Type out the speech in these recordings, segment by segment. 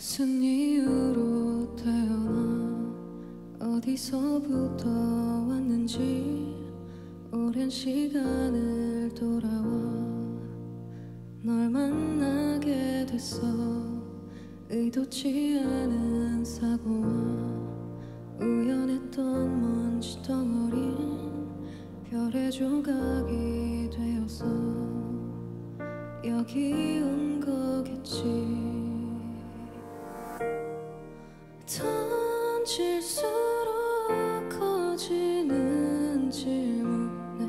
무슨 이유로 태어나 어디서부터 왔는지 오랜 시간을 돌아와 널 만나게 됐어. 의도치 않은 사고와 우연했던 먼지 덩어린 별의 조각이 되어서 여기 온 거겠지. 던질수록 커지는 질문에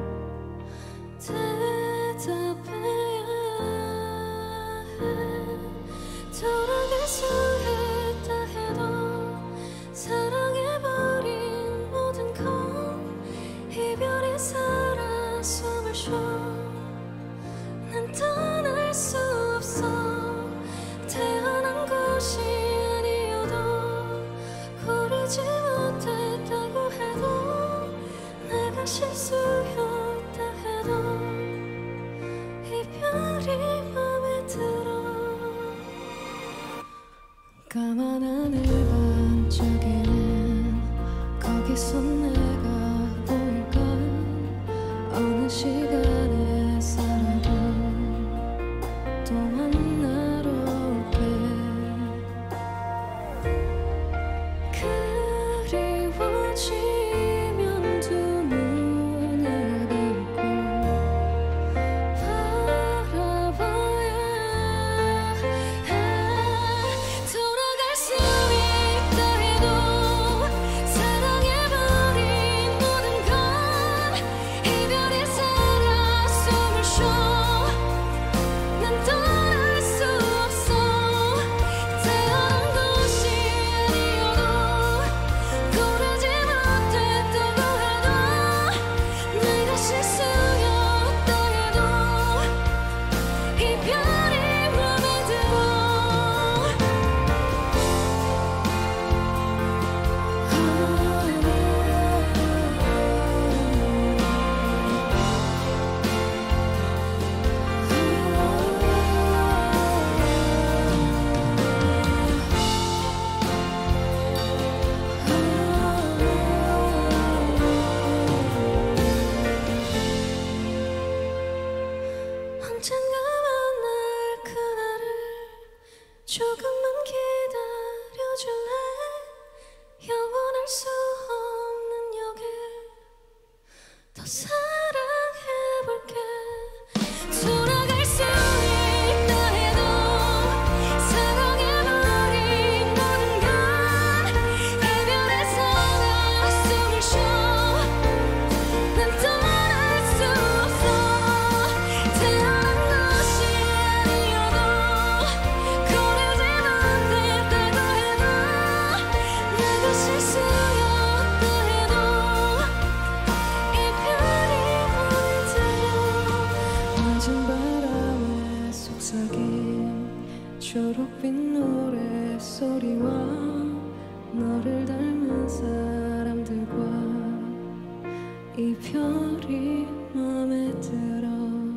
대답해야 해. 돌아갈 수 있다 해도 사랑해버린 모든 건 이별이 살아 숨을 쉬어. 난 떠날 수 없어. 태어난 곳이 고르지 못했다고 해도 내가 실수였다 해도 이별이 맘에 들어. 까만 하늘 반짝이는 거기서 내가 보일까. 어느 시간에 살아도 또 만나러 올게. 그리워지면 두 눈을 감고 바라봐야 해. 돌아갈 수 있다 해도 사랑해버린 모든 건 이별이 살아 숨을 쉬어. 난 떠날 수 없어. 태어난 곳이 아니어도 고르지 못했다고 해도 내가 실수였다 해도 이별이 맘에 들어. 언젠가 만날 그날을 조금만 기다려줄래. 영원할 수 없는 역에 더 사랑해볼게. 돌아갈 수 있다 해도 사랑해버린 모든 건 이별에 살아 숨을 쉬어. 난 떠날 수 없어. 태어난 곳이 아니어도 고르지 못했다고 해도 내가 실수였다 해도 이별이 맘에 들어. 낮은 바람에 속삭인 초록빛 노래소리와 너를 닮은 사람들과 이별이 맘에 들어.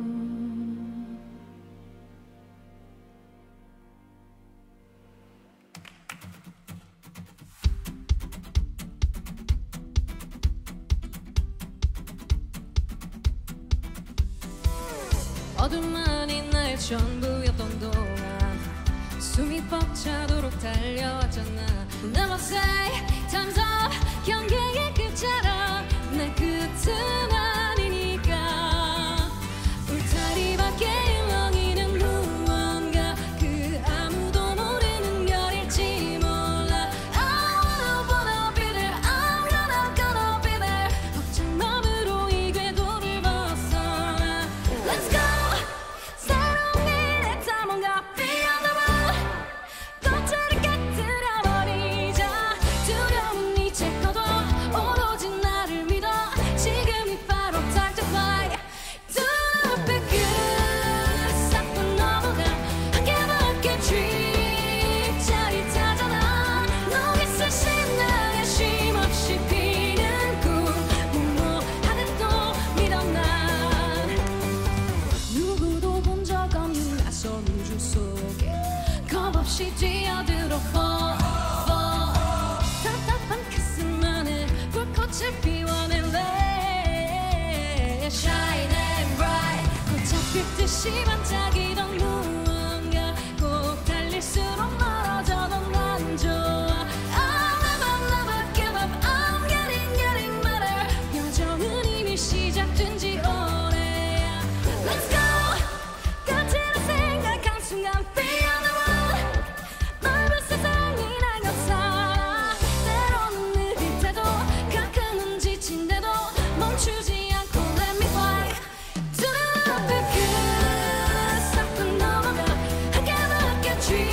어둠만이 나의 전부였던 동안 숨이 벅차도록 달려왔잖아. Never say time's up. 경계의 끝처럼 내 끝은 아니니까. 울타리밖에 일렁이는 무언가 그 아무도 모르는 별일지 몰라. I wanna be there. I'm gonna be there. 걱정 너머로 이 궤도를 벗어나. Let's go. 새로운 일에 다 뭔가 beyond the road. 꽃을 깨뜨려버리자. 두려운 이제 꺼도 오로지 나를 믿어. 지금이 바로 없이 뛰어들어 fall, fall. 답답한 가슴만에 불꽃을 피워낼래. Shine and bright. 꽃잡힐 듯이 반짝이던 무언가 꼭 달릴수록 멀어져도 난 좋아. I'll never never give up. I'm getting better. 여정은 이미 시작된 지 오래야. Let's go. 끝이라 생각한 순간 feel the run. 넓은 세상이 날 감싸. 때로는 느릴 때도 가끔은 지친데도 멈추지 않고 let me fly to the 높은 그 싹을 넘어가 함께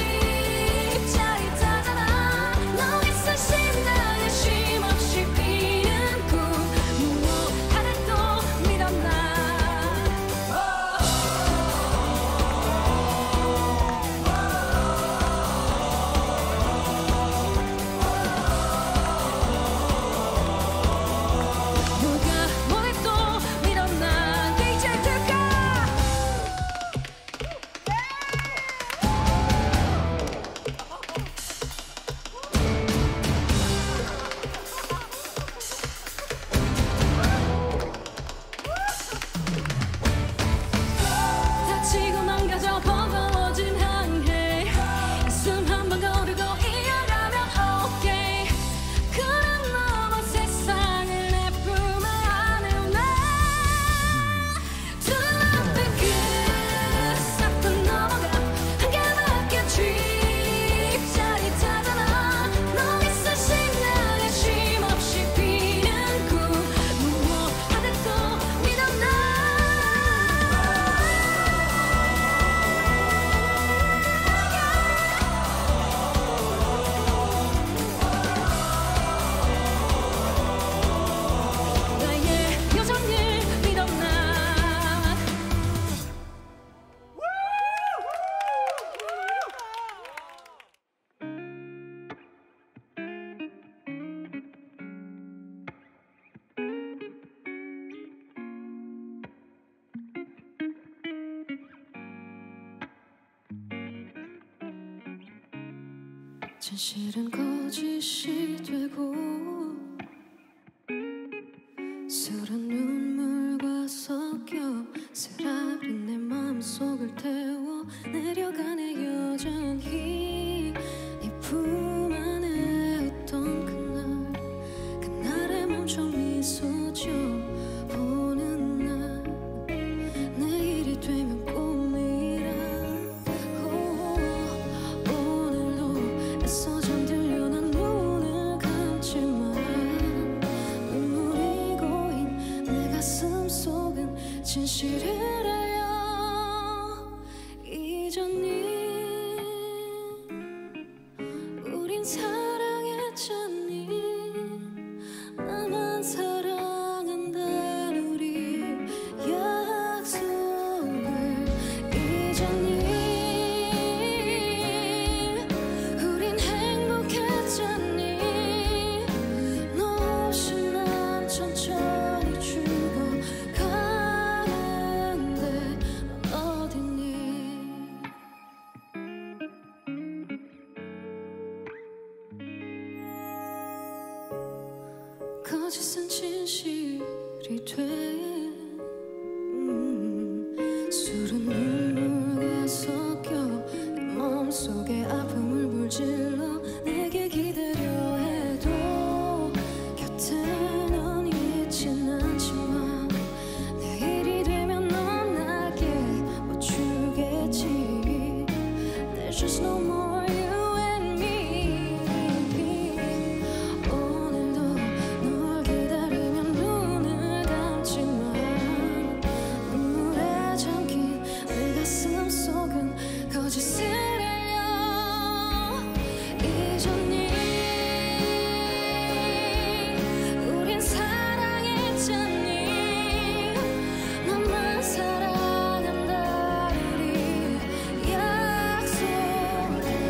쥐입자릿하잖아. 너 있을 신나게 쉼없이 피는 꿈 무엇하든 또 믿어 나. 누가 뭐래도 믿어 나. DJ 들까. 다치고 망가져 버거워진 항해. 숨 한 번 거두고 이어가면 okay. 그런 넘어 세상을 내 품에 안을래. 두 눈앞에 그 싹도 넘어가 함께 쥐입자릿하잖아. 너 있을 신나게 쉼없이 피는 꿈 무엇하든 또 믿어 나. 나의 여정을 믿어 나. 진실은 거짓이 되고 술은 눈물과 섞여 쓰라린 내 마음속을 태워 내려가네. 여전히 네 품 안에 있던 그날에 멈춰 미소 져 보는 날. 내일이 되면 꿈이라고 오늘도 애써 잠들려 난 눈을 감지만 눈물이 고인 내 가슴 속은 진실을 알려. 잊었니? 우린 사랑했잖니. 나만 사랑한다는 우리 약속을 잊었니? 우린 행복했잖니. 너 없이 난 천천히 죽어가는데 넌 어딨니? 거짓은 진실이 돼. 술은 눈물과 섞여 내 마음속에 아픔을 불질러 내게 기다려 해도 곁에 넌 있진 않지만 내일이 되면 넌 나게 와주겠지. There's just no more you and me. 오늘도 널 기다리면 눈을 감지만 눈물에 잠긴 내 가슴 속은 거짓을 알려. 잊었니? 우린 사랑했잖니. 너만 사랑한다 우리 약속을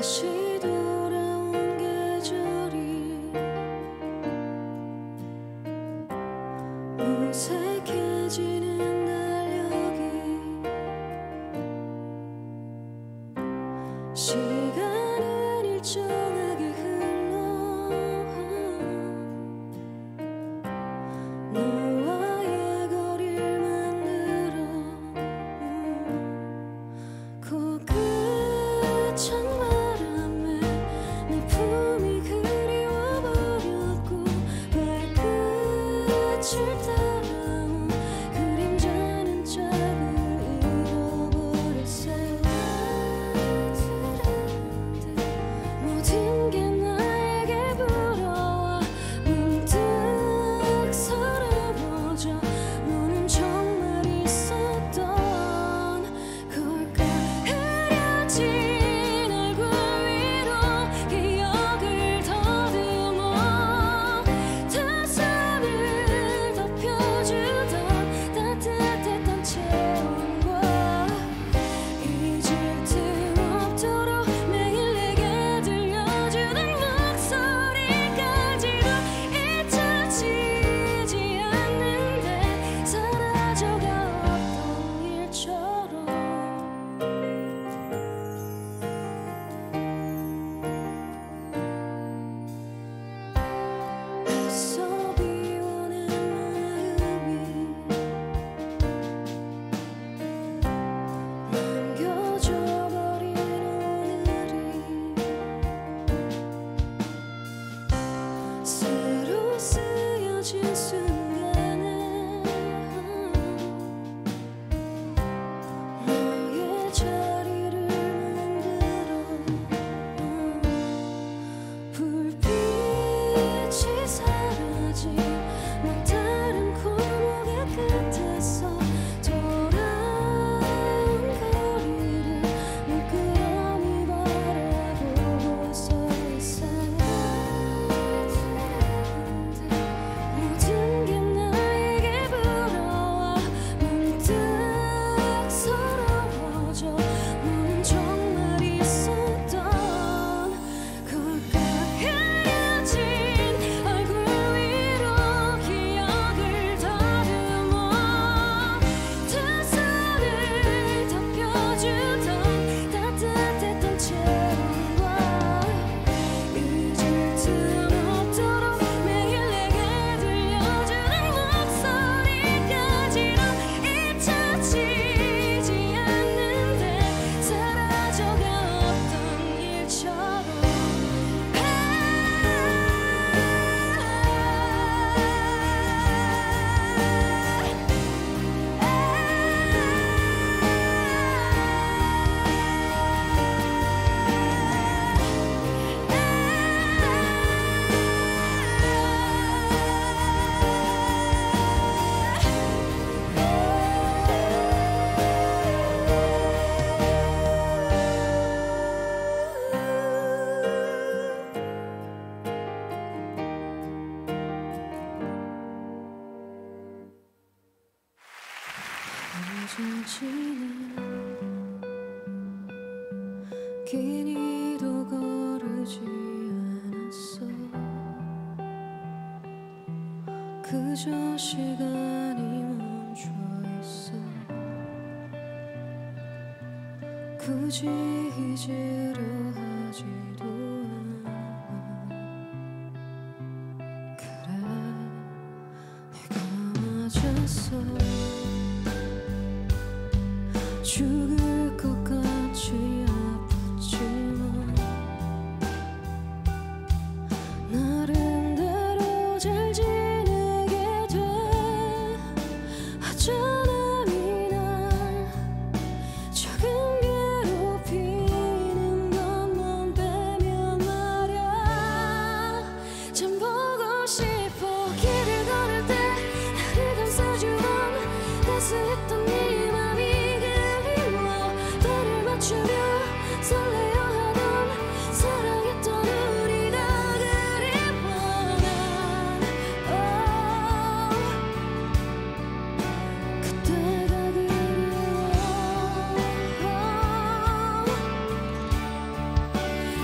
다시 돌아온 계절이 무색해지는 달력이 시간은 일정하게 흘러 너와의 거리를 만들어 코끝 찬바람에 내 품이 그리워버렸고 발끝을 따라온 그림자는 짝을 잃어버렸어. 모든 게 나에게 부러워 문득 서러워져. 너는 정말 있었던 걸까. 흐려진 얼굴 위로 기억을 더듬어 두 손을 덮여주던 따뜻했던 체온과 잊을 틈 없도록 매일 내게 들려주는 목소리까지도 잊혀지지 않는데 사라져가 없던 일처럼. 애써 비워낸 마음이 남겨져버린 오늘이 새로 쓰여진 순간에 너의 자리를 만들어 불빛이 사라진 막다른 골목의 끝에서 돌아온 거리를 물끄러미 바라보고 서 있어. 모든 게 나에게 부러워 문득 서러워져. 너는 정말 있었던 걸까. 흐려진 얼굴 위로 기억을 더듬어 두 손을 덮여주던 따뜻했던 체온과 잊을 틈 없도록 매일 내게 들려주는 목소리까지도 잊혀지지 않는데 사라져가 없던 일처럼. 한참 지나 길이도 거르지 않았어. 그저 시간이 멈춰 있어. 굳이 잊으려 하지도 않아. 그래 내가 맞았어. 죽을 것 같이 아팠지만 나름대로 잘 지내게 돼. 어쩌면 이날 조금 괴롭히는 것만 빼면 말야. 참 보고 싶어. 길을 걸을 때 나를 감싸주던 따스했던 네 맘이 그리워. 너를 맞추며 설레어 하던 사랑했던 우리가 그리워. 난 그때가 그리워.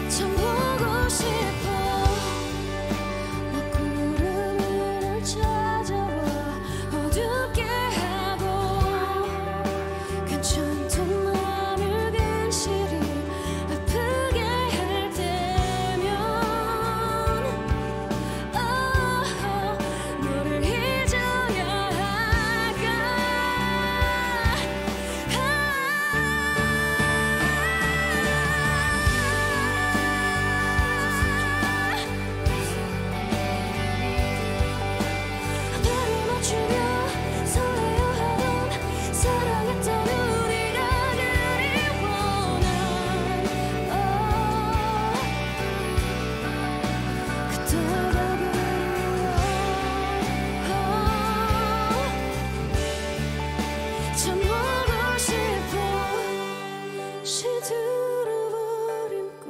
시들어버린 꽃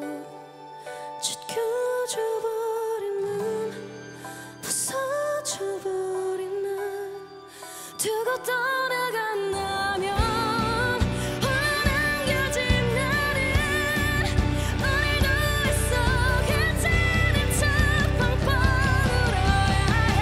찢겨져버린 눈 부서져버린 날 두고 떠나간다면 오늘 남겨진 나는 오늘도 있어 괜찮은 척 펑펑 울어야 해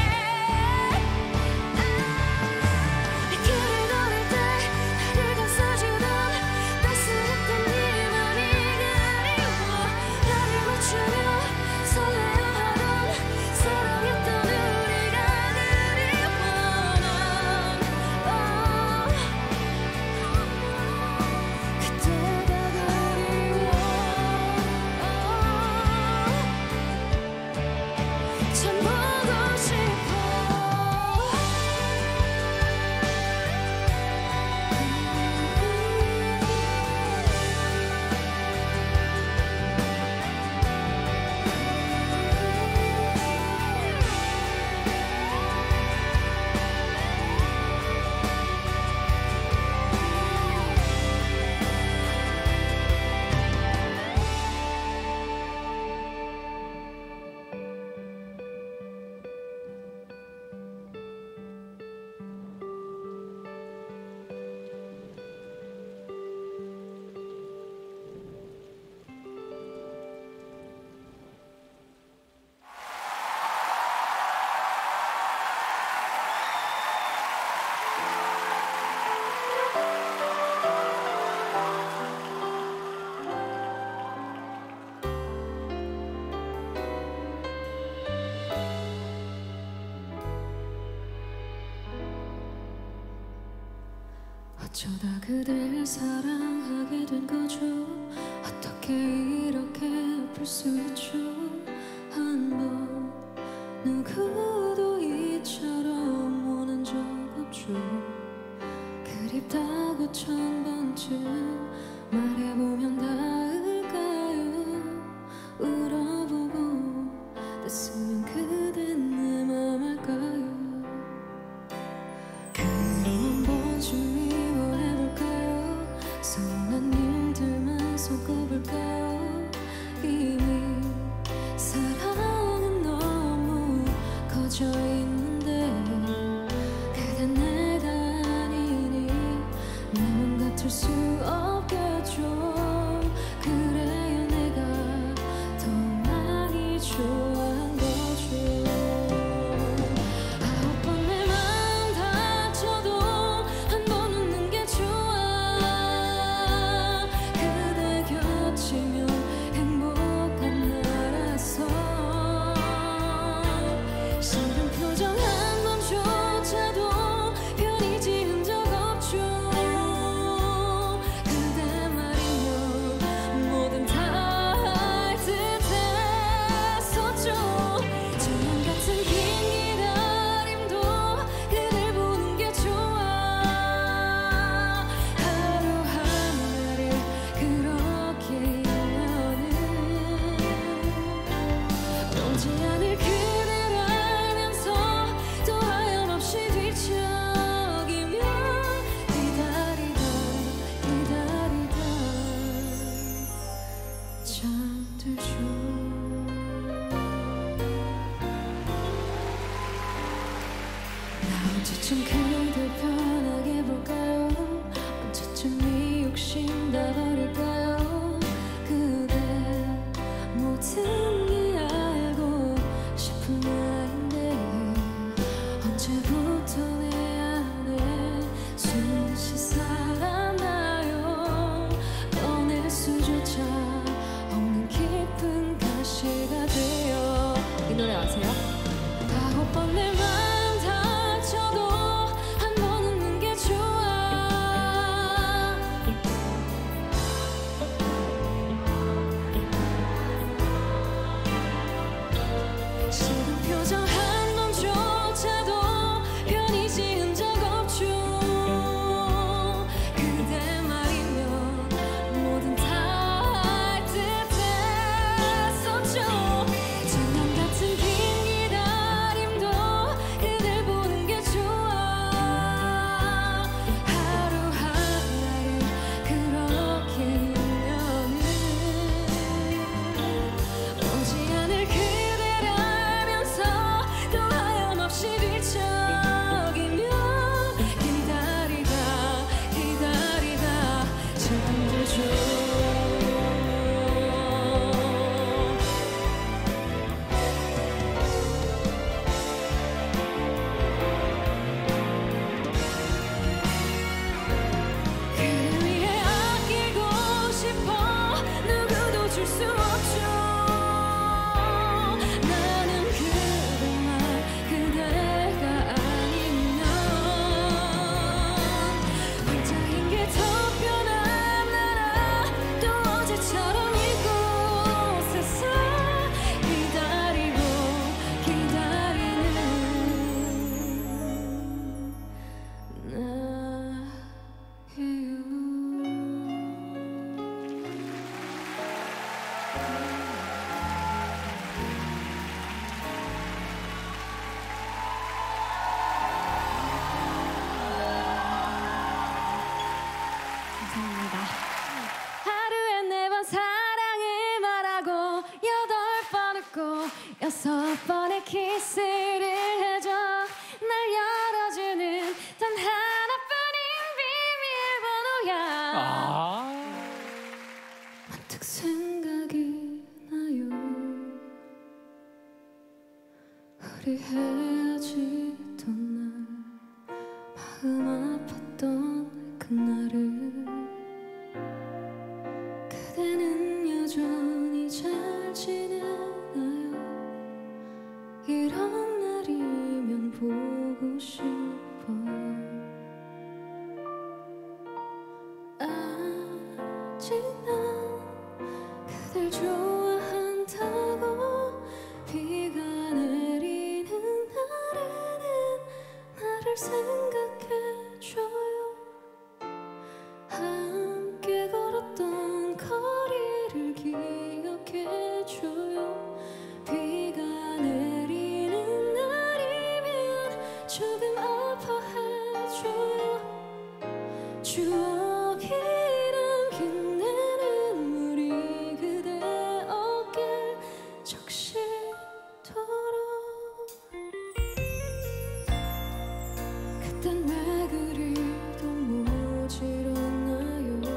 길을 걸을 때 나를 감싸주던 따스했던 네 맘이 그리워 나를 맞추며 설레어하던 사랑했던 우리가 그리워 난 그때가 그리워 참 보고 싶어 어쩌다 그댈 사랑하게 된 거죠 어떻게 이렇게 아플 수 있죠 한번 누구도 이처럼 원한 적 없죠 그립다고 천 번쯤 말해보면 닿을까요 울어보고 뗐으면 그댄 내 맘 알까요 그럼 한번쯤 미워해볼까요 서운한 일들만 섞어볼까요 이미 사랑은 너무 커져 있는데 그댄 내가 아니니 내 맘 같을 수 없겠죠 그래야 내가 더 많이 좋아한 거죠 아홉 번 내 맘 다쳐도 한 번 웃는 게 좋아 그대 곁이면 행복한 나라서 싫은 표정 한 번조차도 편히 지은 적 없죠 그대 말이면 뭐든 다 할 듯 했었죠 조명 같은 긴 기다림도 그댈 보는 게 좋아 하루하루를 그렇게 일하는 오지 않을 그댈 알면서 또 하염없이 뒤척이면 기다리다 잠들죠 나 언제쯤 그댈 편하게 볼까요 언제쯤 이 욕심 다 버릴까요 그대 모든 게 알고 싶은 나인데 언제부터 내 안에 수없이 살았나요 꺼낼 수조차 없는 깊은 가시가 되어 이 노래 아세요? 아홉 번 내 맘 다쳐도 한 번 웃는 게 좋아 수 없죠. 나는 그대만 그대가 아니면 혼자인 게 더 편한 나라. 또 어제처럼 이곳에서 기다리고 기다리는 감사합니다. 하루에 4번 사랑을 말하고 8번 웃고 6번의 키스를 해줘. 날 열어주는 단 하나뿐인 비밀번호야. 문득 생각이 나요. 우리 헤어지던 날 마음 아팠던 그날을 그대는 여전히 잘 지내나요? 이런 날이면 보고 싶어요. 아직 난 그댈 좋아한다고. 비가 내리는 날에는 나를 생각해줘요. 함께 걸었던 거리를 기억해줘요. 비가 내리는 날이면 조금 아파해줘요. 추억이 남긴 내 눈물이 그대 어깨 적시도록. 그땐 왜 그리도 모질었나요?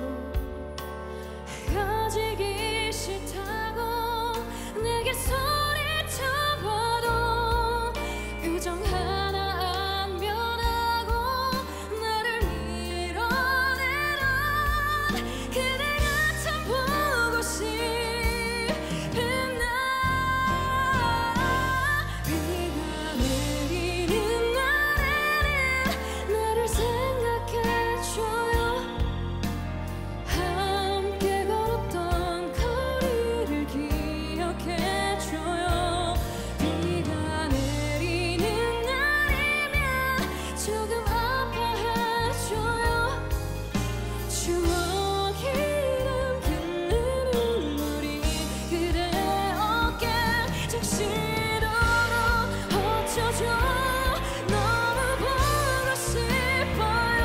헤어지기 싫다고 내게 소리쳐봐도 표정 하나 안 변하고 나를 밀어내던 그대가 참 보고 싶은 날. 비가 내리는 날에는 나를 생각해줘요. 함께 걸었던 거리를 기억해줘요. 비가 내리는 날이면 조금 아파해줘요. 추억이 남긴 내 눈물이 그대 어깨 적시도록 어쩌죠. 너무 보고 싶어요.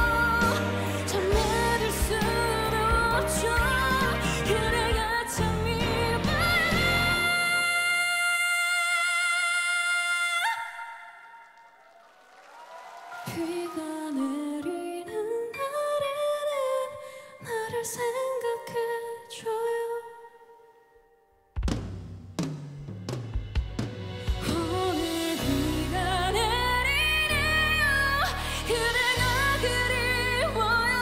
잠들을 수도 없죠. 그대가 참 미워요. 비가 내리는 날에는 나를 생각해줘요. 오늘 비가 내리네요. 그대가 그리워요.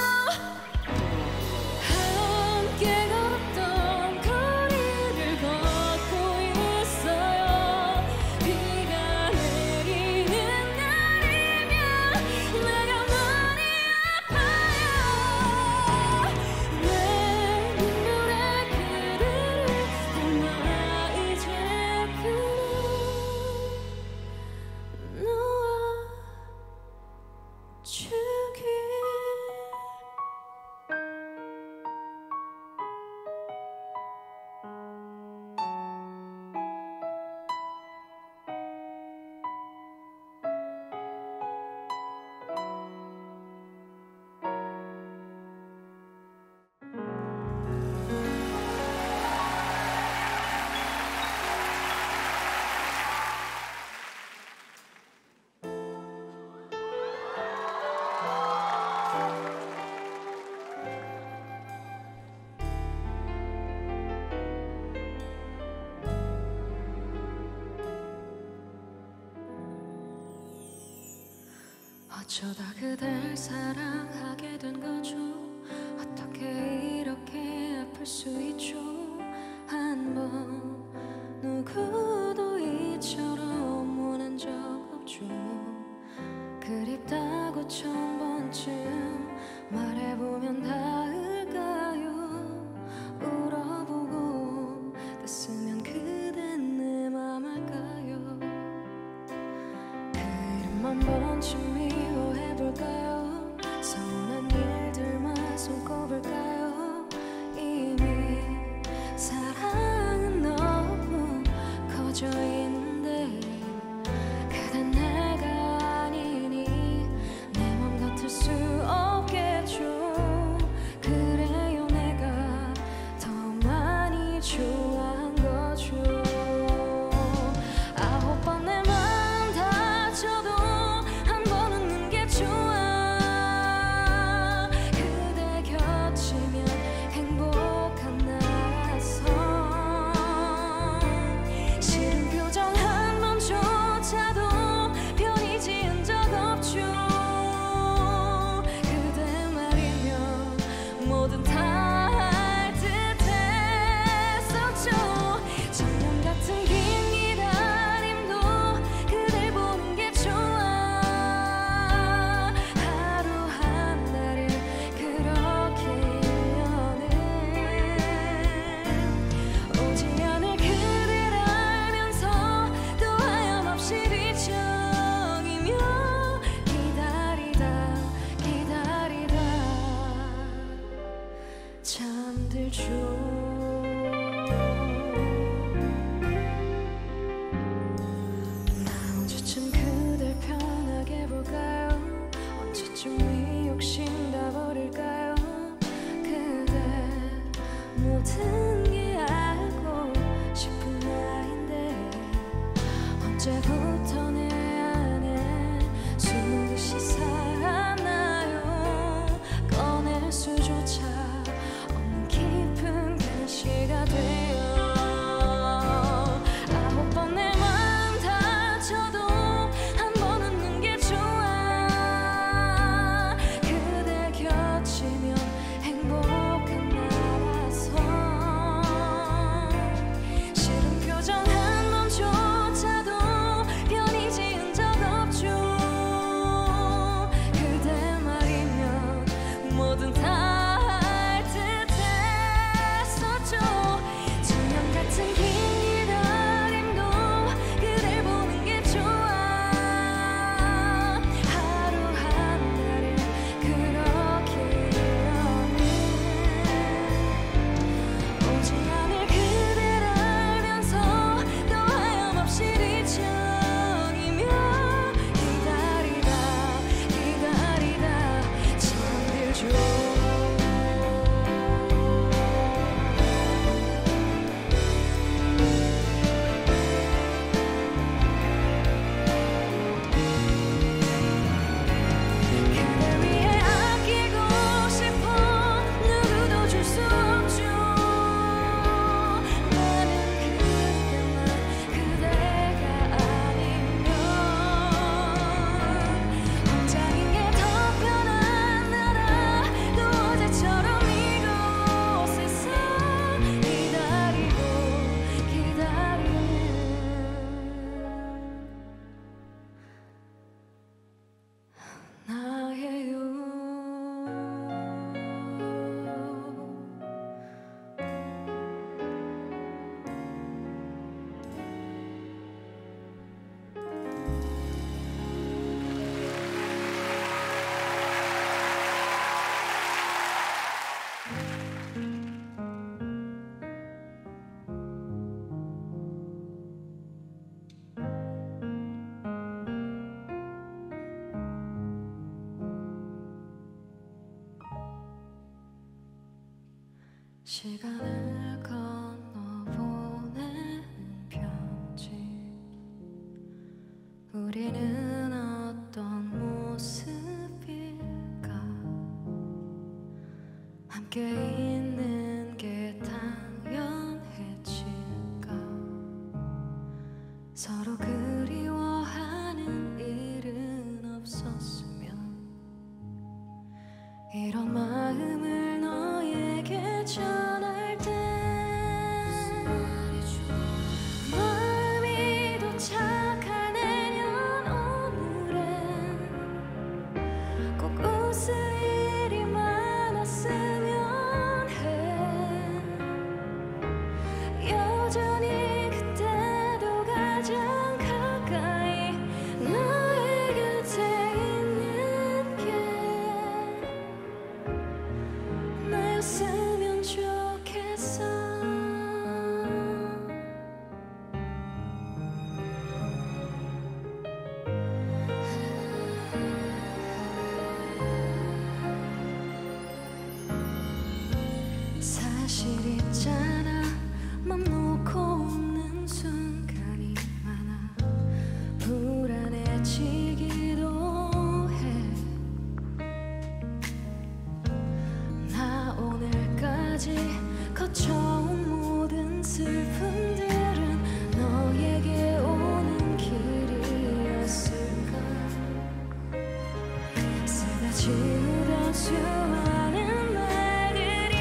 함께 걸었던 거리를 걷고 있어요. 비가 내리는 날이면 내가 많이 아파요. 내 눈물에 그대를 담아 이제 그만 놓아주길. 어쩌다 그댈 사랑하게 된 거죠. 어떻게 이렇게 아플 수 있죠. 번쯤 미워해볼까요? 서운한 일들만 손꼽을까요? 이미 사랑은 너무 커져 있는데 그댄 내가 아니니 내 맘 같을 수 없겠죠. 그래요 내가 더 많이 좋아한 거죠. 9번 내 맘 다쳐도 한 번 웃는 게 좋아. 그대 곁이면 행복한 나라서 싫은 표정 한 번조차도 편히 지은 적 없죠. 그대 말이면 뭐든 다 할 듯했었죠. 정녕 같은 긴 기다림도 그댈 보는 게 좋아. 하루 한 달을 그렇게 1년을 오지 않을 그댈 알면서 또 하염없이 뒤척이며 기다리다 기다리다 잠들죠. 나 언제쯤 그댈 편하게 볼까요? 언제쯤 이 욕심 다 버릴까요? 그대 모든 게 알고 싶은 나인데 언제부터 내 안에 수듯이 살았나요? 꺼낼 수조차 없는 깊은 글씨가 돼요. 9번 내 맘 다쳐도 한 번 웃는 게 좋아. 그대 곁이면 행복한 나라서 싫은 표정 한 번조차도 편히 지은 적 없죠. 그대 말이면 뭐든 다 할 듯했었죠. 정녕 같은 긴 기다림도 그댈 보는 게 좋아. 하루 한 달을 그렇게 1년을 오지 않을 그댈 알면서 또 하염없이 뒤척이며 기다리다 기다리다 잠들죠. 그댈 위해 아끼고 싶어 누구도 줄 수 없죠. 나는 그때만 그대가 아니면 혼자인 게 더 편한 나라 또 어제처럼 이곳에서 기다리고 기다리는 나예요. 시간을 건너보낸 편지. 우리는 어떤 모습일까? 함께 있는 게 당연해질까? 서로 그리워하는 일은 없었으면 이런 마음을 너에게 전할 때 마음이 도착할 내년 오늘엔 꼭 웃을 일이 많았으면 해. 여전히 그때도 가장 사실 있잖아 맘 놓고 웃는 순간이 많아 불안해지기도 해. 나 오늘까지 거쳐온 모든 슬픔들은 너에게 오는 길이었을까. 쓰다 지우던 수많은 말들이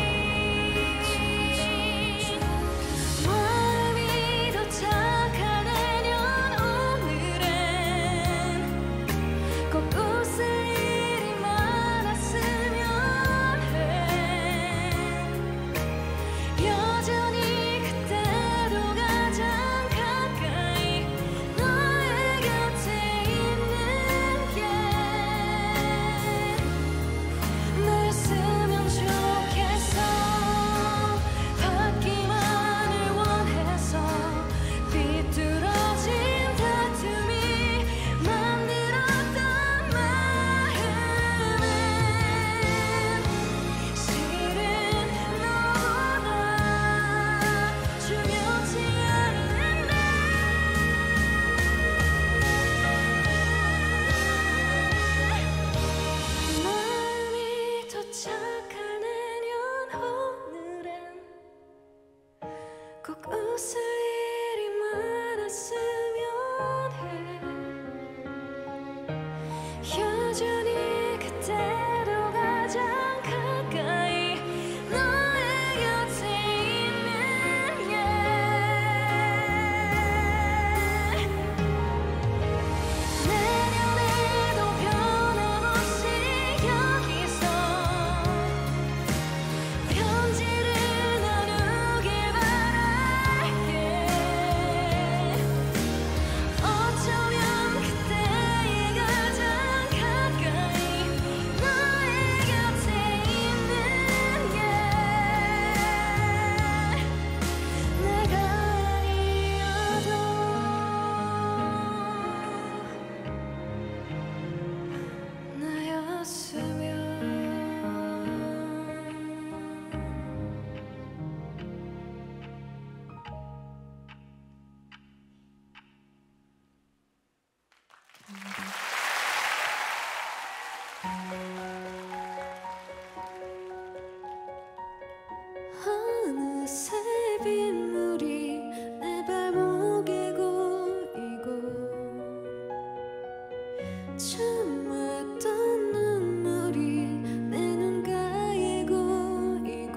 마음이 도착하려면 오늘은 꼭 웃을 일이 많았으면 해. 여전히 그때도 가장 가까이 너의 곁에 있는 게 나였으면 좋겠어. 받기만을 원해서 비뚤어진 다툼이 만들었던 마음은 실은 너보다 중요치 않은데. 마음이 도착하려면 오늘은 꼭 웃을 일이 많았으면 해. 여전히 그때도 가장 가까이 너의 곁에 있는 게 내년에도 변함없이 여기서 편지를 나누길 바랄게. 어쩌면 그때의 가장 가까이 너의 곁에 있는 게 내가 아니어도 나였으면. 어느새 빗물이 내 발목에 고이고 참았던 눈물이 내 눈가에 고이고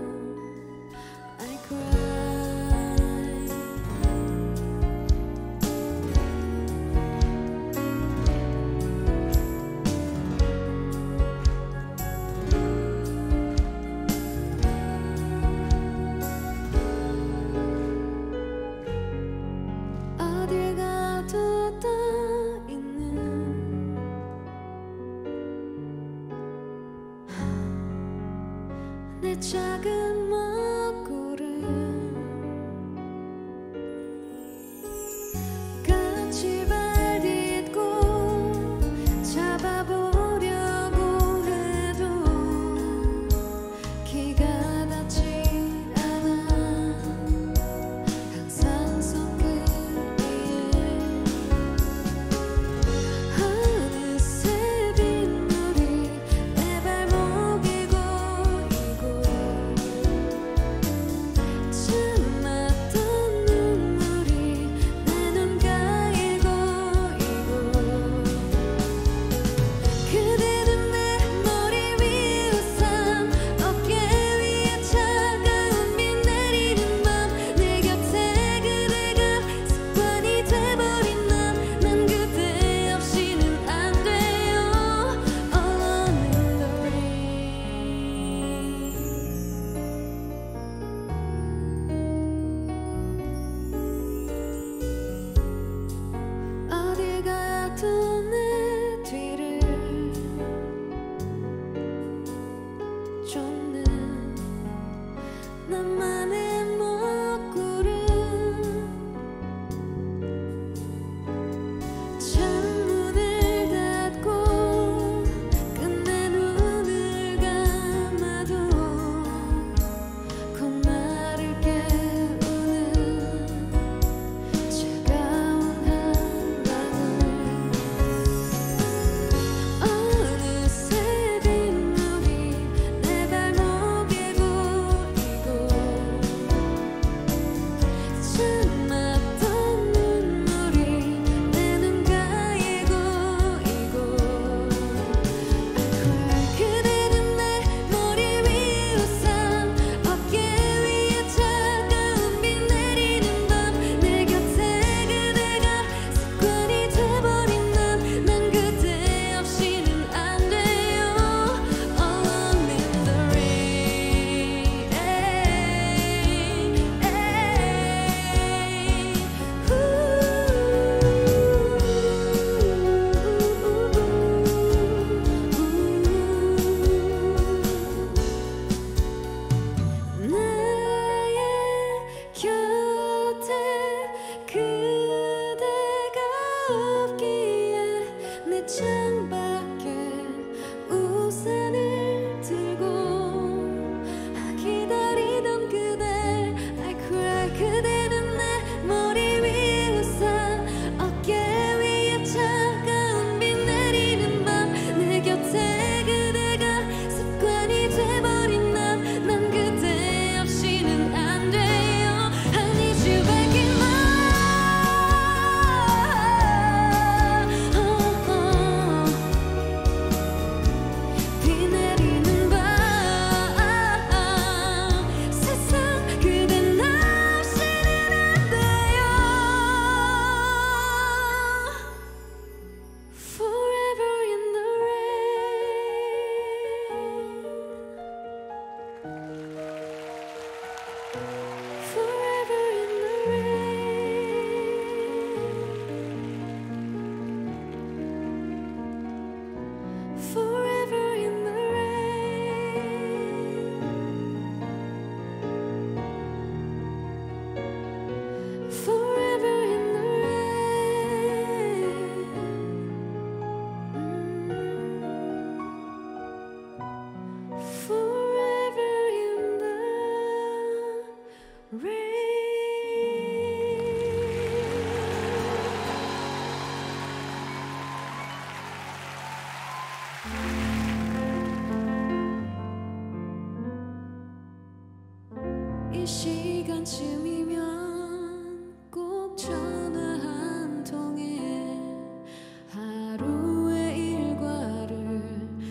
I cry. 어딜 가도 떠 있는 내 작은 먹구름 같이 발딛고 잡아보려고 해도 기가 닿지 않아. 항상 손끝 위에 어느새 빗물이 내 발목에 고이고 참았던 눈물이 내 눈가에 고이고 그대는 내 머리 위 우산 어깨 위에 차가운 비 내리는 밤 내 곁에 그대가 습관이 돼버린 난 그대 없이는 안 돼요. Alone in the rain. 어딜 가도 내 뒤를 쫓는 나만의 먹구름 창문을 닫고 끝내 눈을 감아도 곧 이 시간쯤이면 꼭 전화 한 통에 하루의 일과를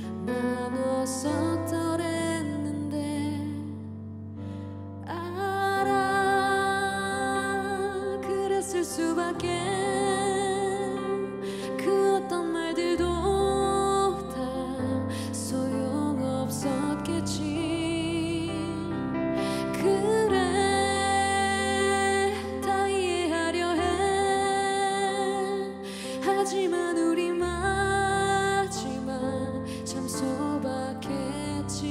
나눠서 떠냈는데 알아 그랬을 수밖에 그 어떤 말들도 다 소용없었겠지. 하지만 우리 마지막 참 소박했지.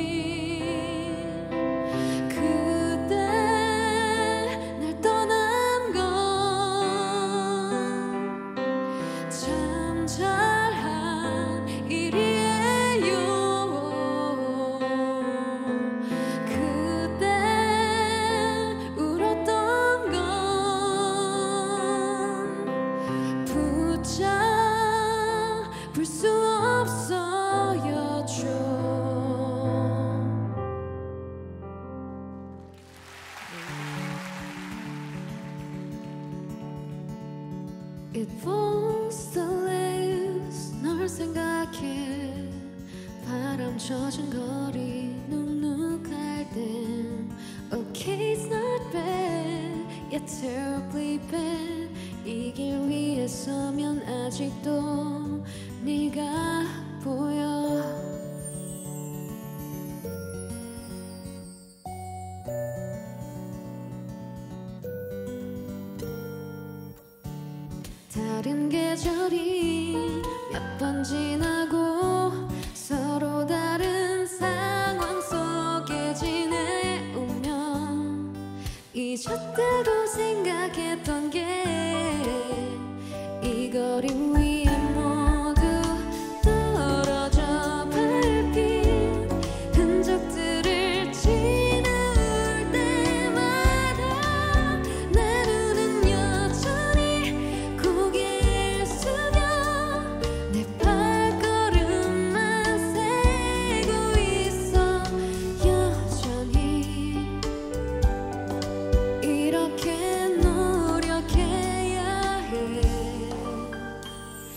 그때 날 떠난 건 참 잘한 일이에요. 그때 울었던 건 붙잡을 수 없어였죠. It was the last 널 생각해 바람 젖은 거리 눅눅할 땐 Okay it's not bad yet terribly bad. 이 길 위에 서면 아직도 네가 보여. 다른 계절이 몇 번 지나고 서로 다른 상황 속에 지내오면 잊었다고 생각했던 게 이 거리 위에 모두 떨어져 밟힌 흔적들을 지울 때마다 내 눈은 여전히 고개를 숙여 내 발걸음만 세고 있어. 여전히 이렇게 노력해야 해.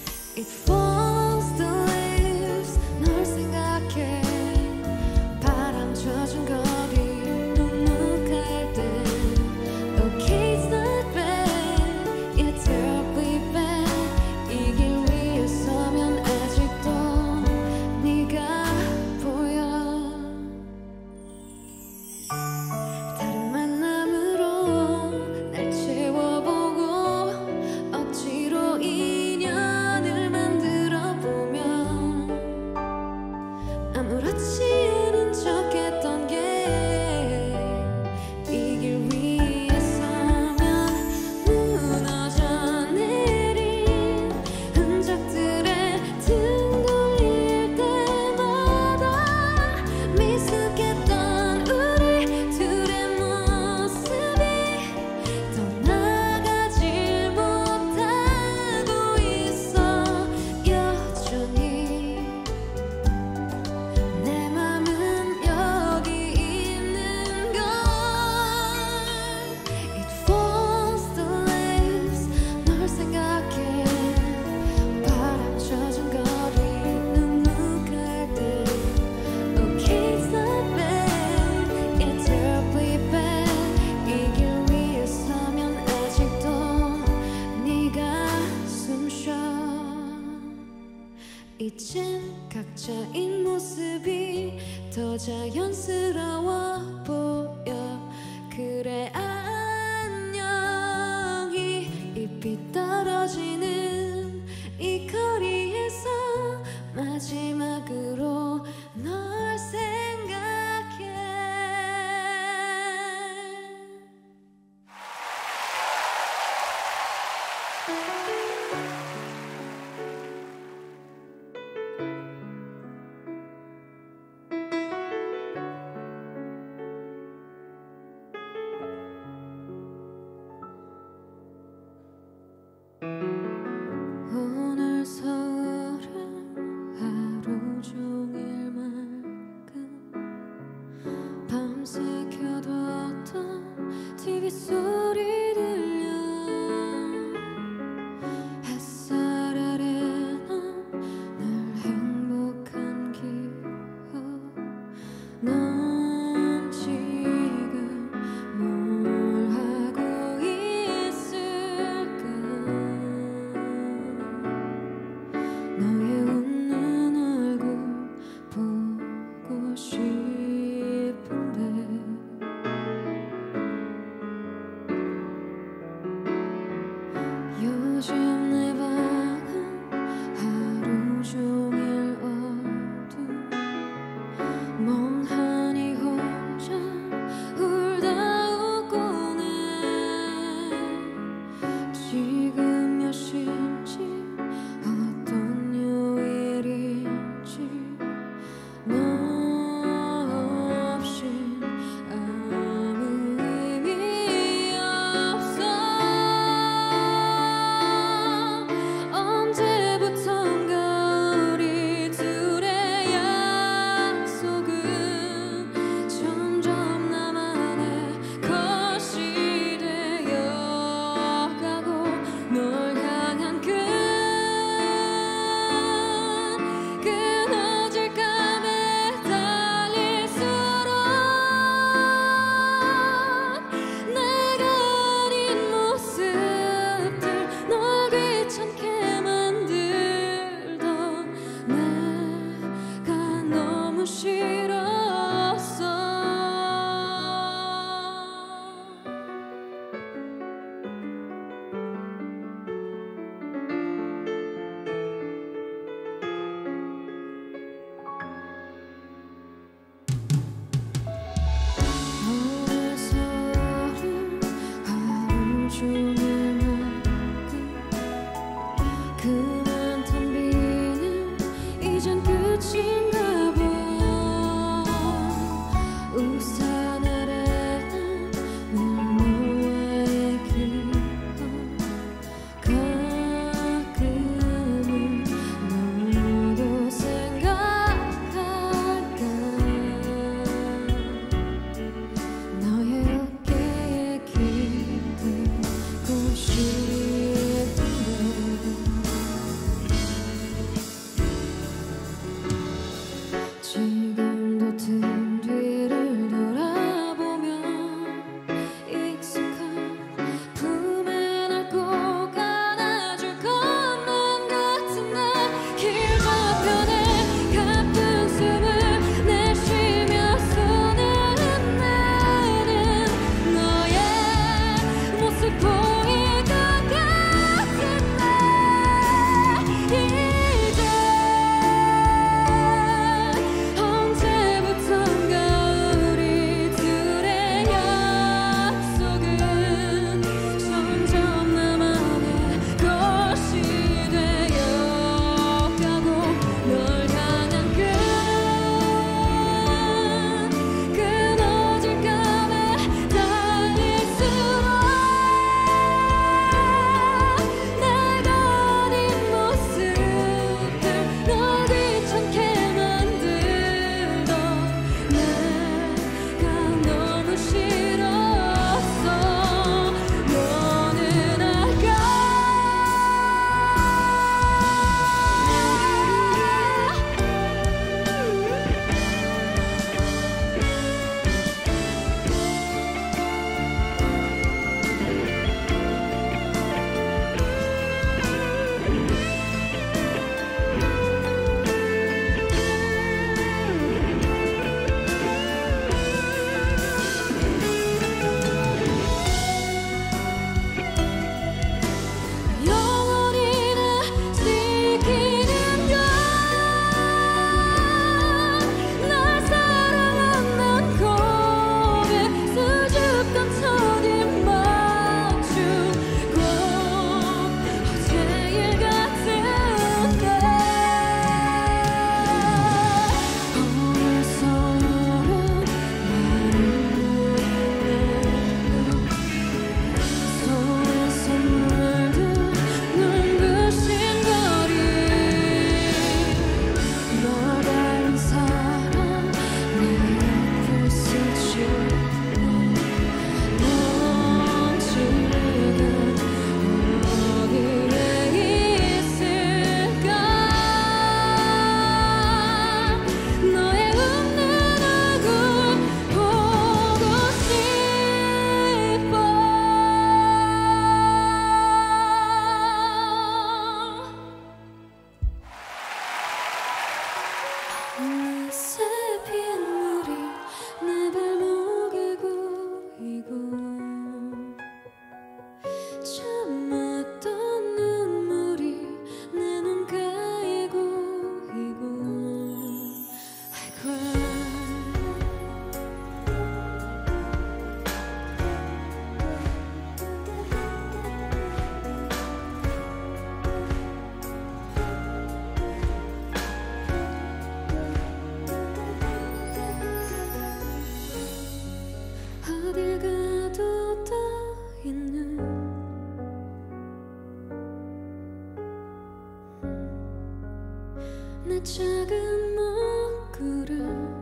작은 먹구름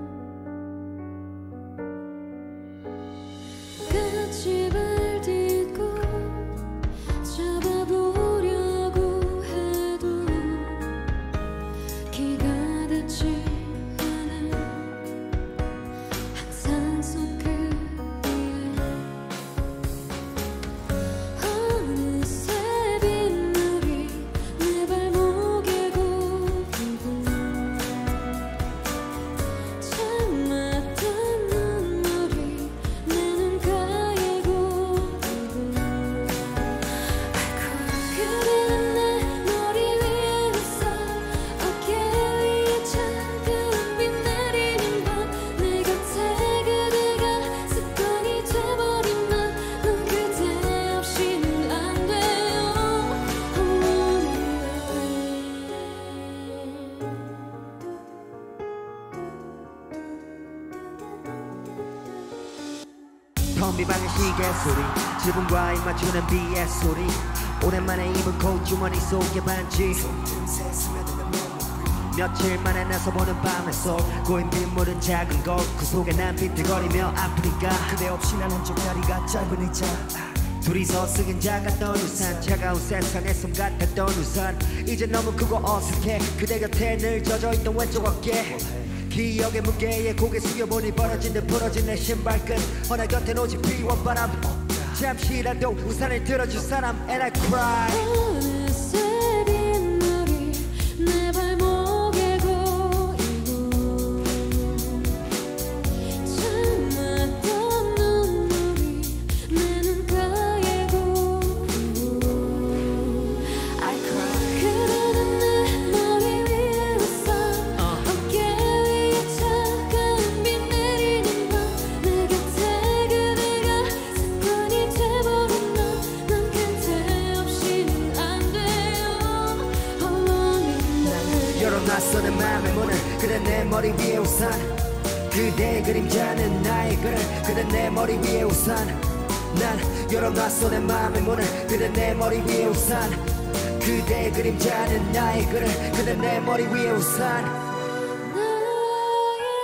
같이 발딛고 잡아보려고 해도 기가 닿지 않은 항상 속 그 위에 어느새 빗물이 내 발목에 고이고 참았던 눈물이 내 눈가에 고이고 그대는 내 머리 위에 웃어 어깨 위에 차가운 비 내리는 밤 내 곁에 그대가 습관이 돼버린 난 그대 없이는 안 돼요. 텅 빈 방의 시계 소리 지붕과 입 맞추는 비의 소리 오랜만에 입은 콧주머니 속에 반지 며칠 만에 나서 보는 밤의 속 고인 빗물은 작은 곳 그 속에 난 비틀거리며 아프니까 그대 없이 난 한쪽 다리가 짧은 의자 둘이서 쓰긴 작았던 우산 차가운 세상에 숨 같았던 우산 이제 너무 크고 어색해 그대 곁에 늘 젖어있던 왼쪽 어깨 기억의 무게에 고개 숙여보니 벌어진 듯 부러진 내 신발끈 허나 곁엔 오직 비와 바람 잠시라도 우산을 들어줄 사람 And I cry 어느새 빗물이 내 발목에 고이고 참았던 눈물이 내 눈가에 고이고 그대는 내 머리 위에 웃어 어깨 위에 차가운 비 내리는 밤 내 곁에 그대가 습관이 돼버린 난 그대 없이는 안 돼요. 열어놨어 내 맘의 문을 그대 내 머리 위에 우산 그대의 그림자는 나의 글을 그대 내 머리 위에 우산 난 열어놨어 내 맘의 문을 그대 내 머리 위에 우산 그대의 그림자는 나의 글을 그대 내 머리 위에 우산 나의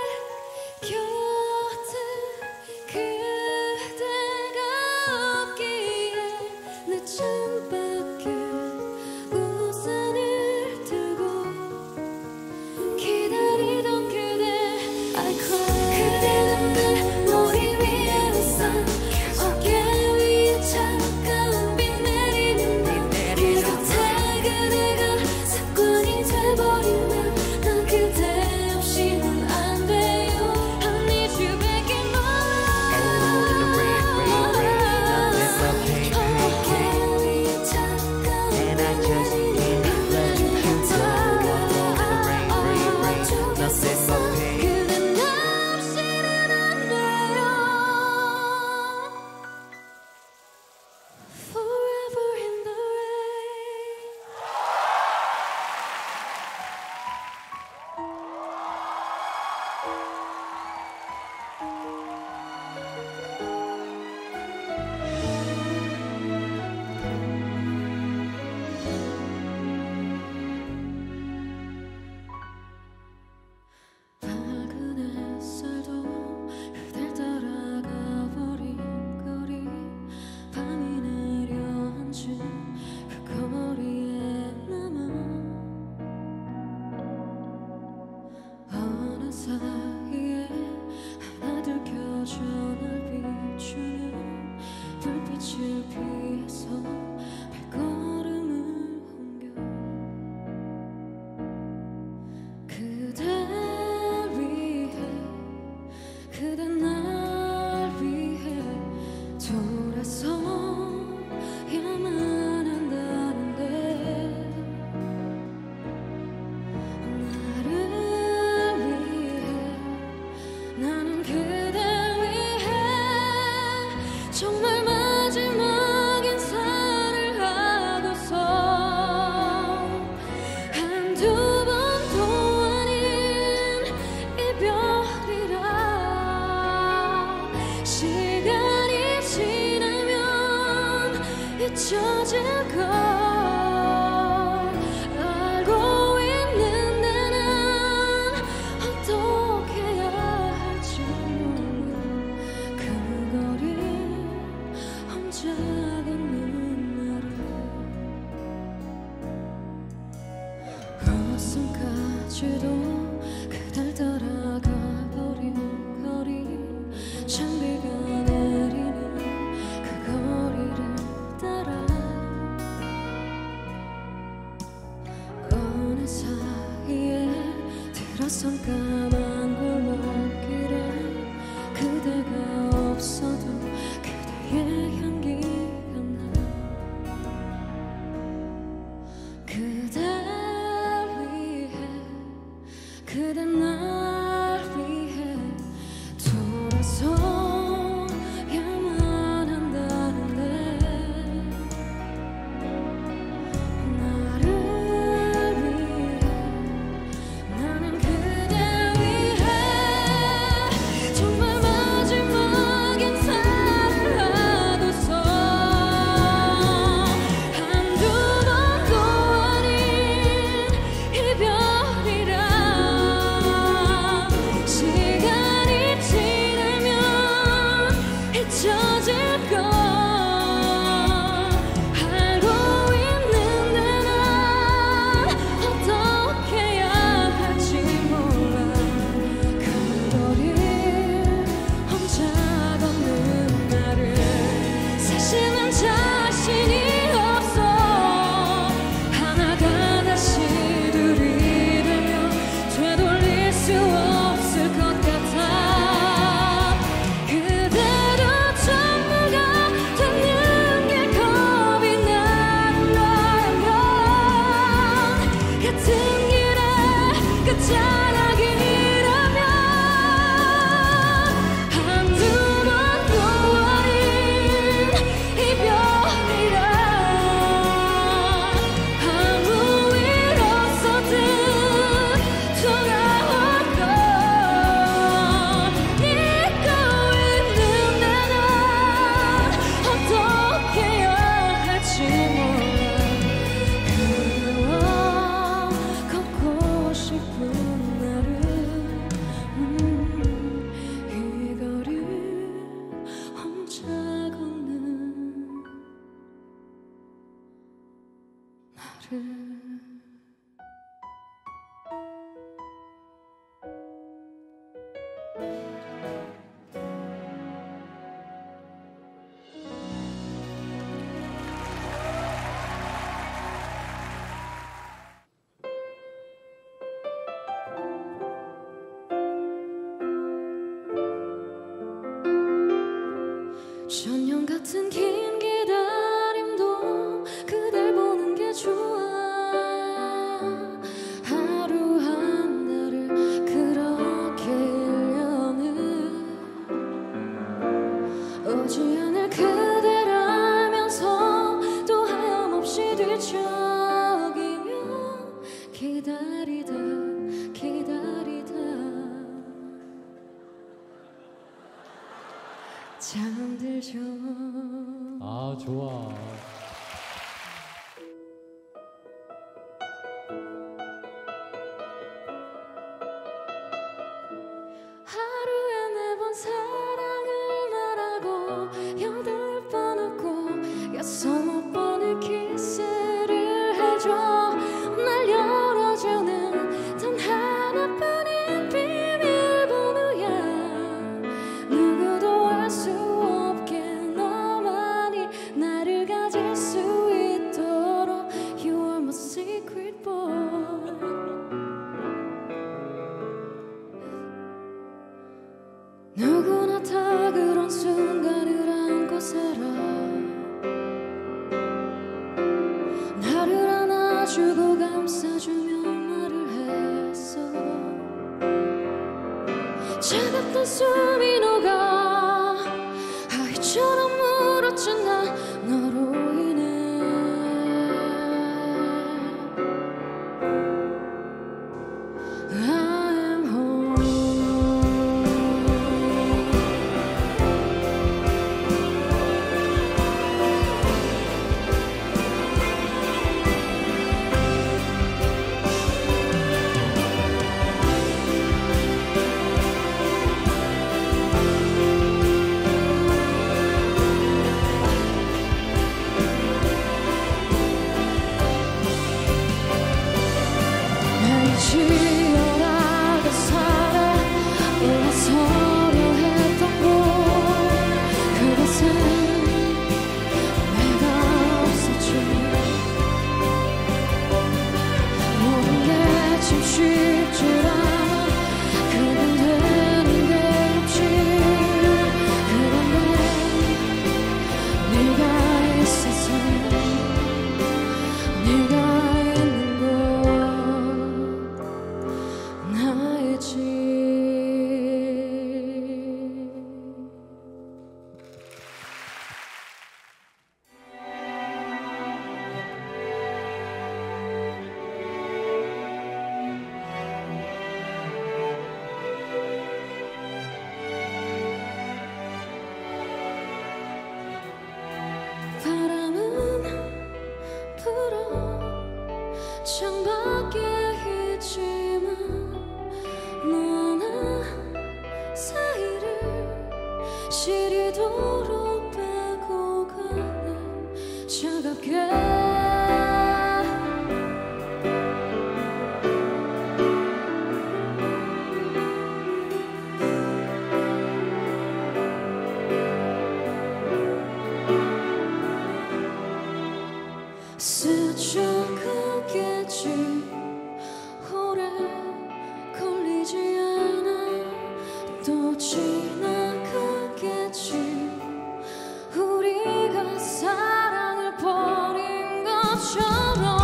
곁에 그대가 없기에 내 창밖에 우산을 들고 기다리던 그대 I cry 그대는 내 머리 위에 우산 어깨 위에 차가운 비 내리는 밤 내 곁에 그대가 습관이 돼버린 난 그대 없이는 안 돼요. I need you back in my life. 어깨 위에 차가운 비 내리는 밤 내 곁에 안아줘봤어 그대 나 없이는 안 돼요. Forever in the rain. 밝은 햇살도 그댈 따라가 버린 거리 밤이 내려앉은 그 거리에 남아 어느 사이에 하나둘 켜져 날 비추는 불빛을 피해서 발걸음을 옮겨 그댈 위해 그대 날 위해 돌아서야만 한다는데 나를 위해 나는 그대 위해 정말 마지막 인사를 하고서 한두 번도 아닌 이별이라 시간이 지나면 잊혀질 걸 알고 있는데 난 낯선 까만 골목길에 그대가 없어도 그대의 향기가 나. 그대 위해 그대 날 위해 돌아서야만 한다는데 나를 위해 나는 그대 위해 정말 마지막 인사를 하고서 한두 번도 아닌 이별이라 시간이 지나면 잊혀질 걸 알고 있는데 난 어떻게 해야 할지 몰라. 그 거리 혼자 걷는 나를 사실은 자신이 없어. 하나가 다시 둘이 되면 되돌릴 수 없을 것 같아. 그대로 전부가 되는 게 겁이 나는 거라면 같은 길에 끝자락이라면 한두 번도 아닌 이별이라 아무 일 없어도 돌아올 걸 믿고 있는데 난 어떻게 해야 할지 몰라. 그대와 걷고 싶은 나를 이 거리 혼자 걷는 나를. 천년 같은 긴 기다림도 그댈 보는 게 좋아. 하루 한 달을 그렇게 1년을 오지 않을 그댈 알면서 또 하염없이 뒤척이며 기다리다 기다리다 잠들죠. 아, 좋아. 하루에 4번 사랑을 말하고 8번 웃고 6번의 키스를 해줘. 날 열어주는 단 하나뿐인 비밀번호야. 누구도 알 수 없게 너만이 나를 가질 수 있도록 You are my secret boy. 누구나 다 그런 순간을 안고 살아. 나를 안아주고 감싸주며 말을 했어. 차갑던 숨이 녹아 아이처럼 울었지 나 너로 인해. I'm home. 시작해 스쳐가겠지 오래 걸리지 않아 또 지나가겠지 우리가 사랑을 버린 것처럼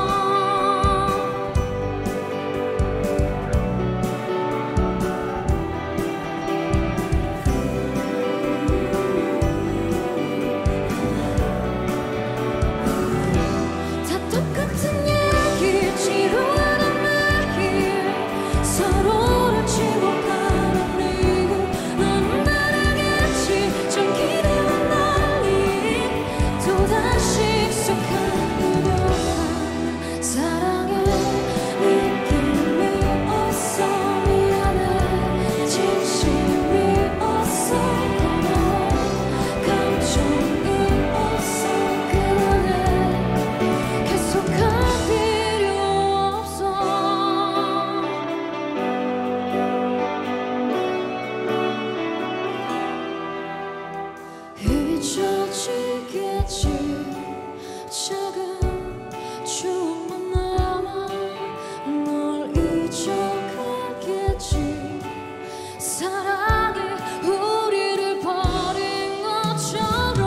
잊혀지겠지 작은 추억만 남아 널 잊어가겠지 사랑이 우리를 버린 것처럼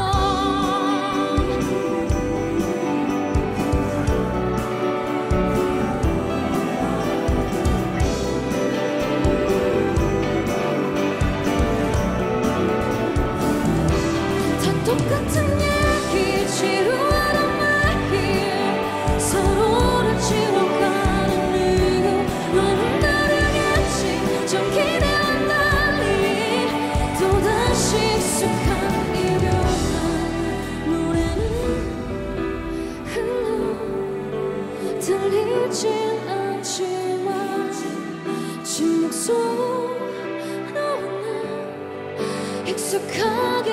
똑같은 얘기 지루하던 매일 서로를 지워가는 이유 너는 다르겠지 좀 기대와 달리 또다시 익숙한 이별한 노래는 흘러 들리진 않지만 침묵 속 너와 나 익숙하게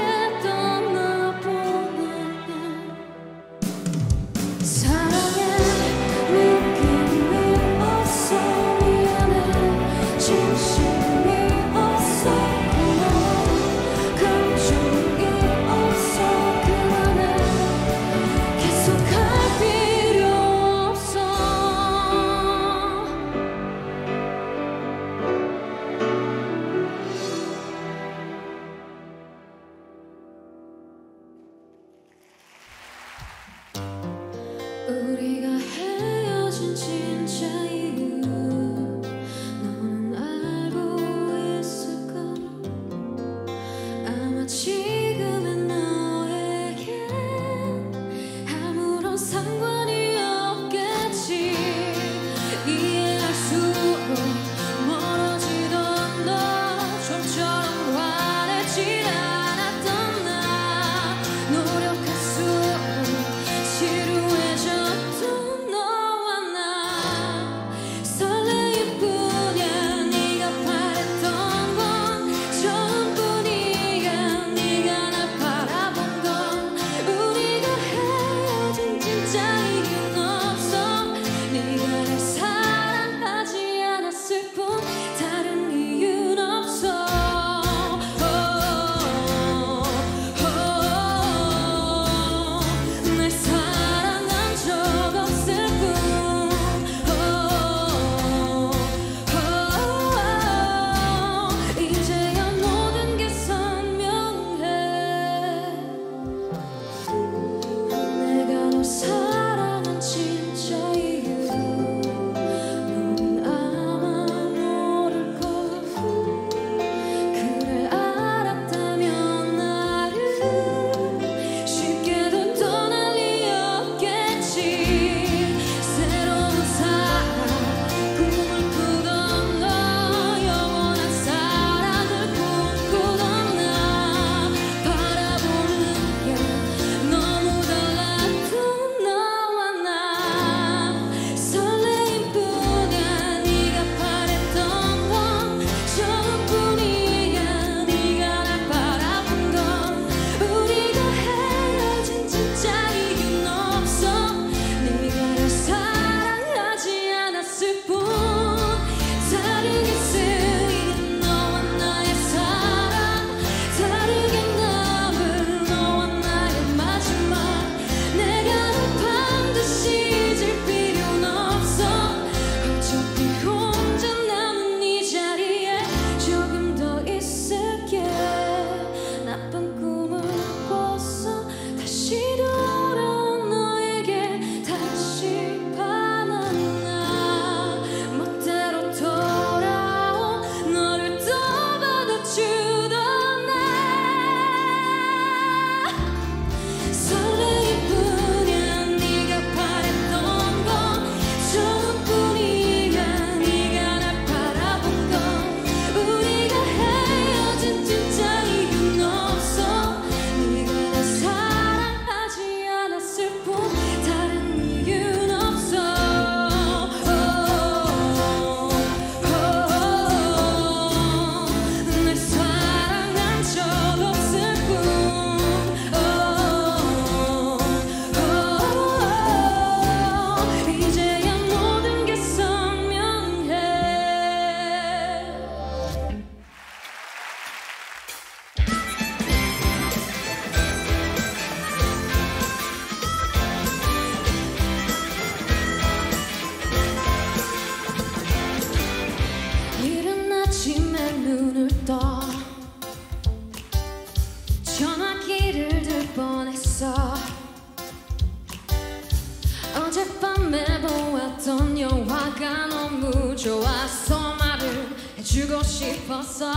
좋아서 말을 해주고 싶었어.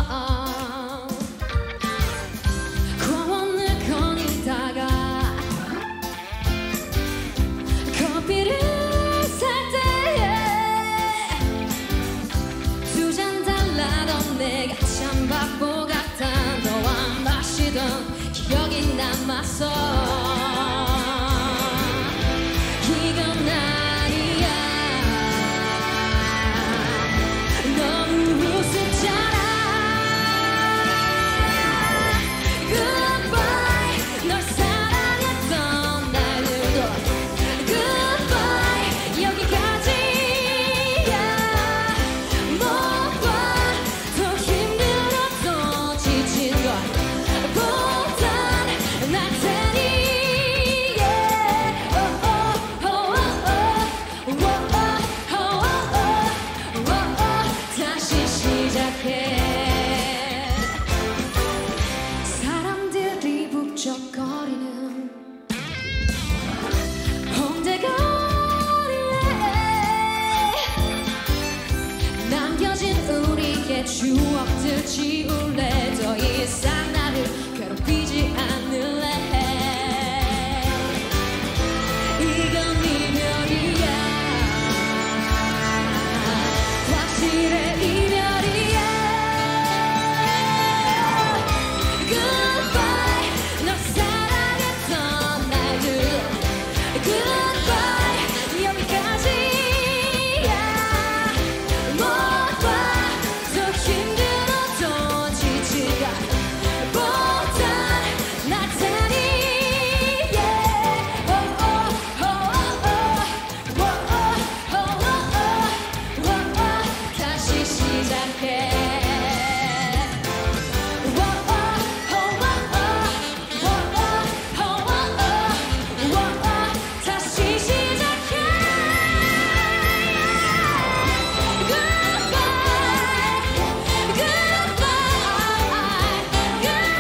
고원을 거닐다가 커피를 살 때에 두 잔 달라던 내가 참 바보 같아. 너와 마시던 기억이 남았어. 이건 아니야. 너무 우습잖아. Goodbye. 널 사랑했던 날들도 Goodbye. 여기까지야. 못 봐. 더 힘들어도 지친 것보단 날 테니. Yeah. Oh, oh, oh, oh, oh, oh, oh, oh, oh. 다시 시작해. 사람들이 북적거리는 홍대 거리에 남겨진 우리의 추억들 지울래. 더 이상 나를 괴롭히지 않을래. 이건 이별이야. 확실해 이별이야. Goodbye. 널 사랑했던 날들 Goodbye. 여기까지야. 못 봐. 더 힘들어도 지친 것보단 날 테니. Yeah. Oh, oh, oh, oh, oh, oh, oh, oh, oh. 다시 시작해. 다시 시작해. Goodbye. Goodbye.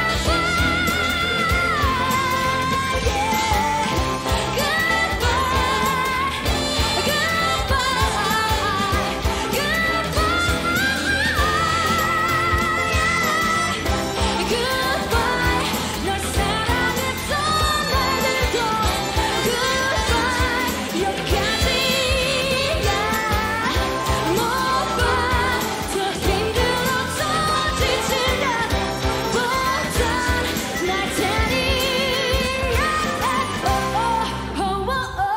Goodbye. Yeah. Goodbye. Goodbye. 널 사랑했던 날들도 Goodbye. 여기까지야. 못 봐. 더 힘들어도 지친 것보단 날 테니. Yeah. Oh, oh, oh, oh, oh.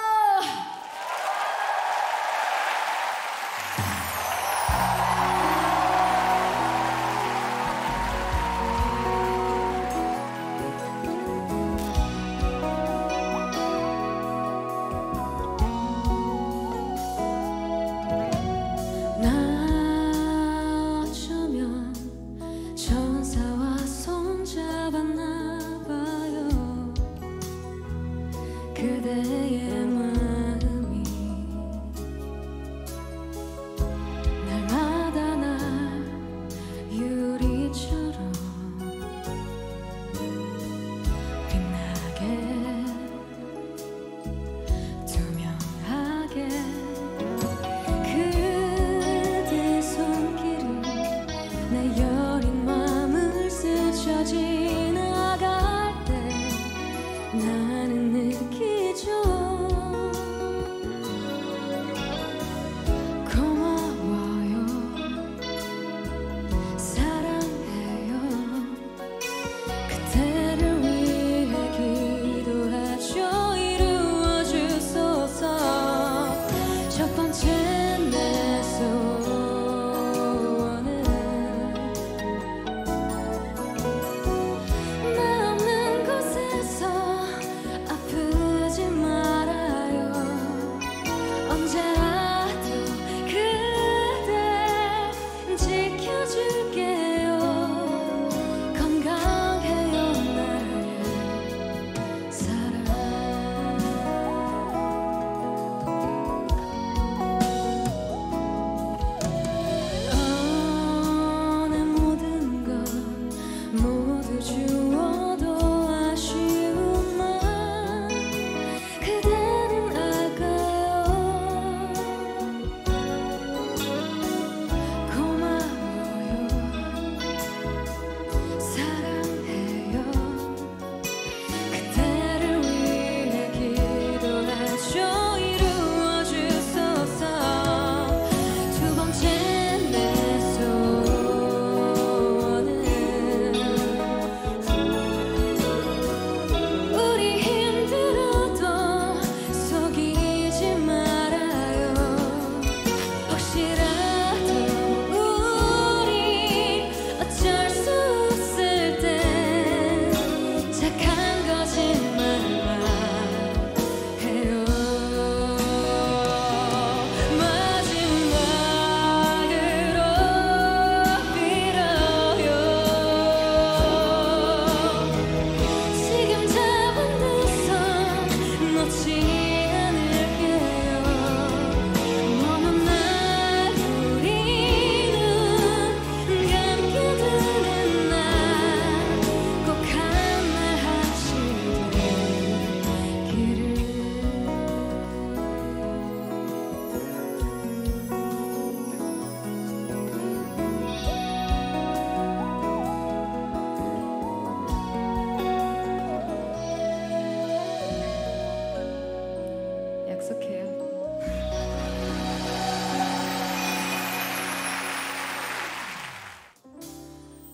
나 어쩌면 천사와 손잡았나 봐요. 그대의 마음이 날마다 날 유리처럼 빛나게 투명하게 그대 손길이 내 여린 맘을 스쳐 지나갈 때 나는 느끼죠.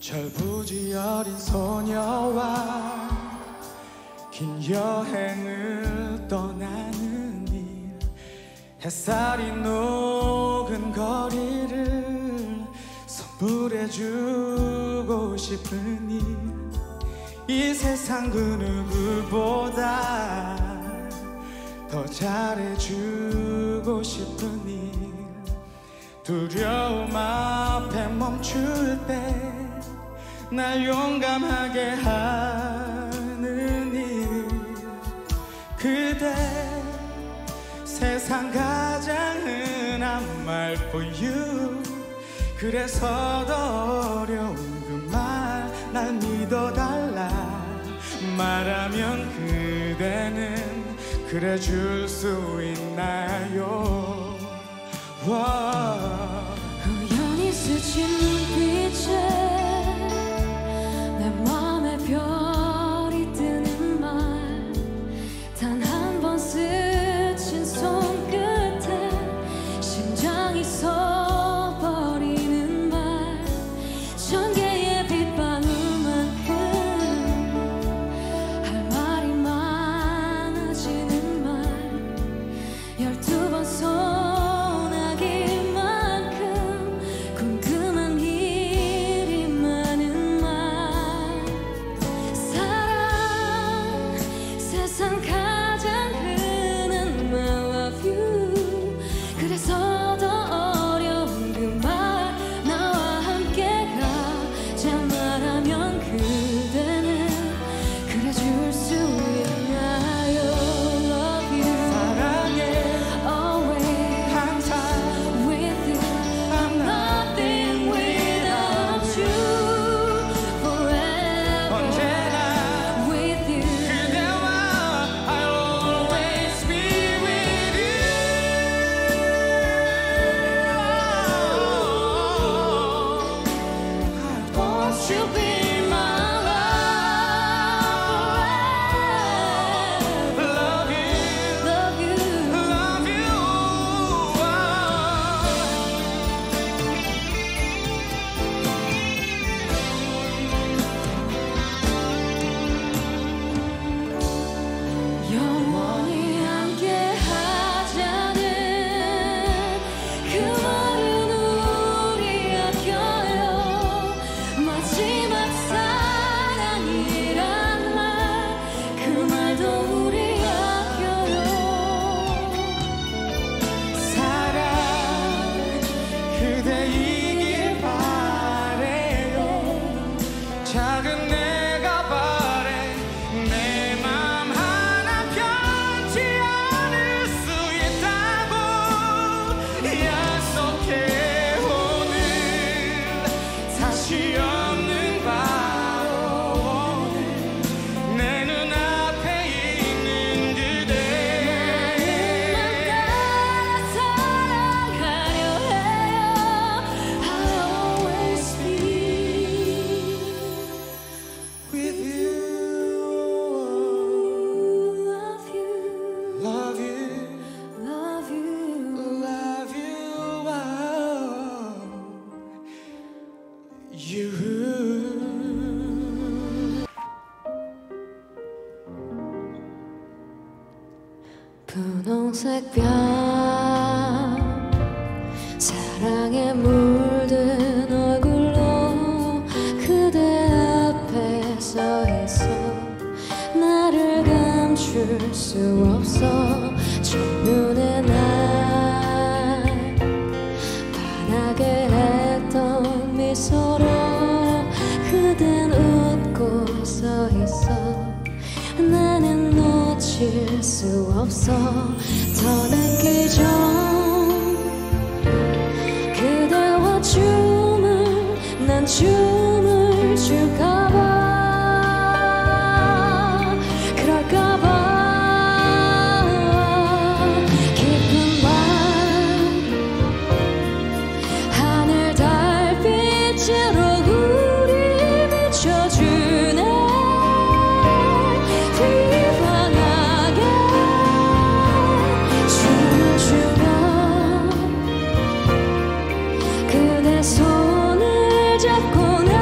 철부지 어린 소녀와 긴 여행을 떠나는 일, 햇살이 녹은 거리를 선물해주고 싶은 일, 이 세상 그 누구보다 더 잘해주고 싶은 일, 두려움 앞에 멈출 때 날 용감하게 하는 일, 그대 세상 가장 흔한 말 for you. 그래서 더 어려운 그 말 날 믿어달라 말하면 그대는 그래 줄 수 있나요? 우연히 스친 눈빛에 내 맘에 별이 뜨는 말, 단 한 번 스친 손끝에 심장이 서버리는 말, 천 개의 빗방울만큼 할 말이 많아지는 말, 12번 소나기만큼 궁금한 일이 많은 말, 사랑 세상 가장 흔한 말 love you. 그래서 더 어려운 그 말 나와 함께 가자 말하면 그대는 그래 줄 수 있나요? Love you 사랑해 always 항상 with you. I'm nothing without you. Forever 언제나 with you. 그대와 I'll always be with you. Won't you be my love? Love you, Love you. love you. 영원히 함께 하자는 그 말은 우리 아껴요. 마지막 사랑이란 말, 그 말도 우리 아껴요. 사랑 그대이길 바래요. 작은 내가 바래 내 맘 하나 변치 않을 수 있다고 약속해. 오늘 다시 없는 바로 오늘 내 눈앞에 있는 그대. 사랑하려 해요. I'll always be With you, love you, love you, love you. love you, you. 분홍색 별 사랑에 물든 얼굴로 그대 앞에 서 있어 나를 감출 수 없어. 첫눈에 날 반하게 했던 미소로 그댄 웃고 서 있어. 나는 놓칠 수 없어. 더 늦기 전 그대와 난 춤을 출까봐, 그럴까봐. 깊은 밤 하늘 달빛으로 우리 비춰주네. 비방하게 춤을 추며 그대 손을 잡고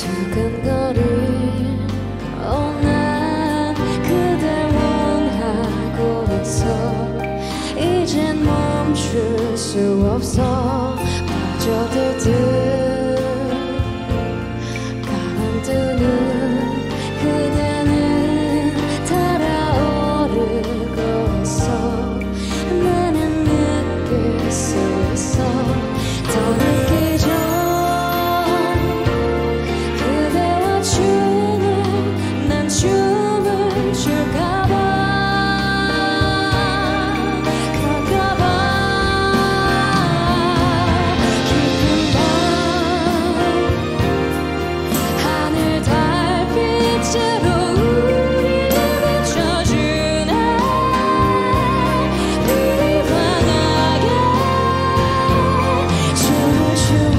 두근거린 난 그댈 원하고 있어. 이젠 멈출 수 없어. 빠져들듯 가만두는 그대는 달아오르고 있어. 나는 느낄 수 있어. 더 늦기 전 그대와 난 춤을 출까봐 갈까봐. 깊은 밤 하늘 달빛으로 우리를 비춰주네. 우리 환하게 춤을 추어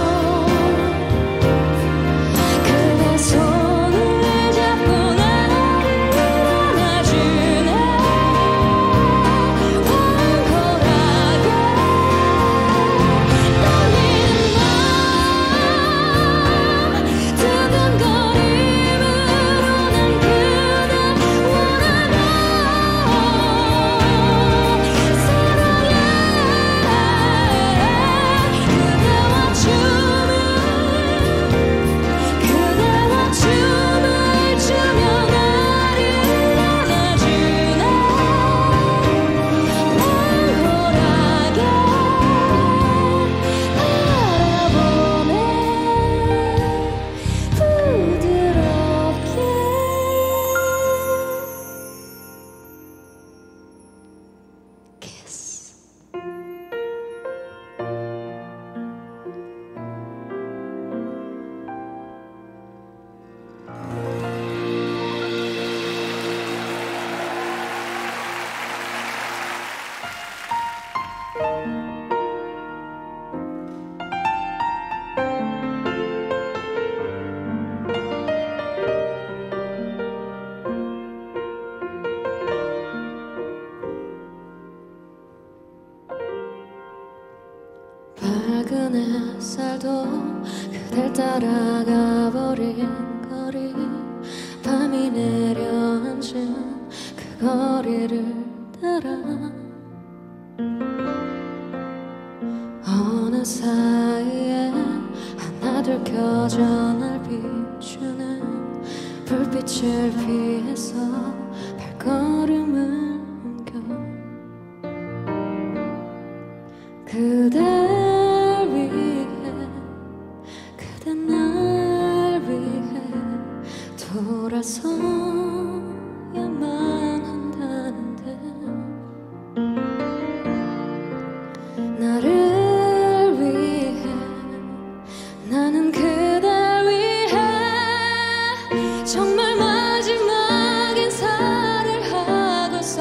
그대 손을 잡고 나를 안아주네. 황홀하게 떨리는 맘 두근거림으로 난 그대 원하고 사랑해. 그대와 춤을 추며 나를 안아주네. 황홀하게 바라보네. 부드럽게 키스. 밝은 햇살도 그댈 따라가 버린 거리. 밤이 내려앉은 그 거리를 따라 어느 사이에 하나둘 켜져 날 비추는 불빛을 피해서 발걸음을 옮겨. 그댈 위해 그대 날 위해 돌아서야만 한다는데. 나를 위해 나는 그댈 위해 정말 마지막 인사를 하고서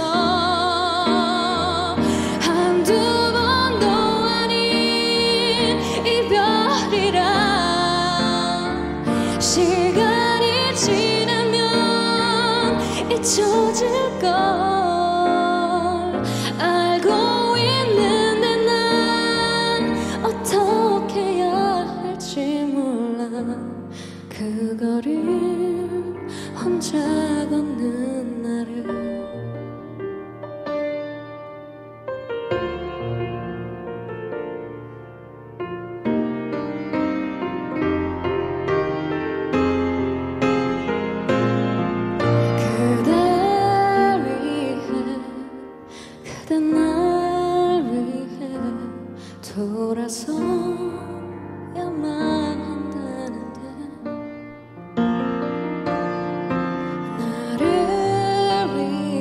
한두 번도 아닌 이별이라. 시간이 지나면 잊혀질 걸 알고 있는데 난 어떻게 해야 할지 몰라. 그 거리를 혼자 걷는 나를. 그댈 위해 그대 날 위해 돌아서야만 한다는데. 나를 위해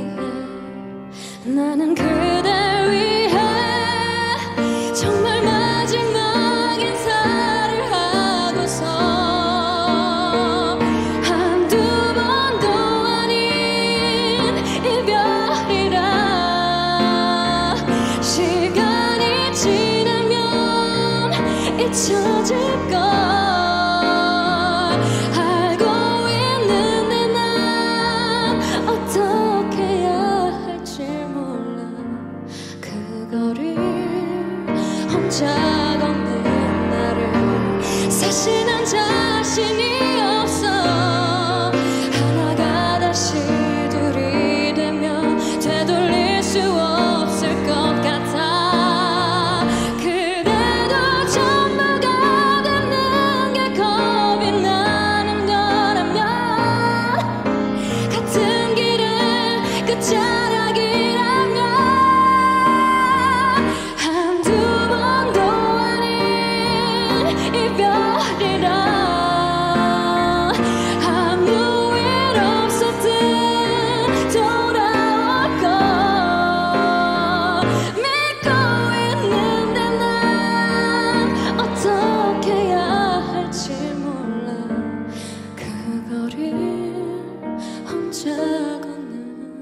혼자 걷는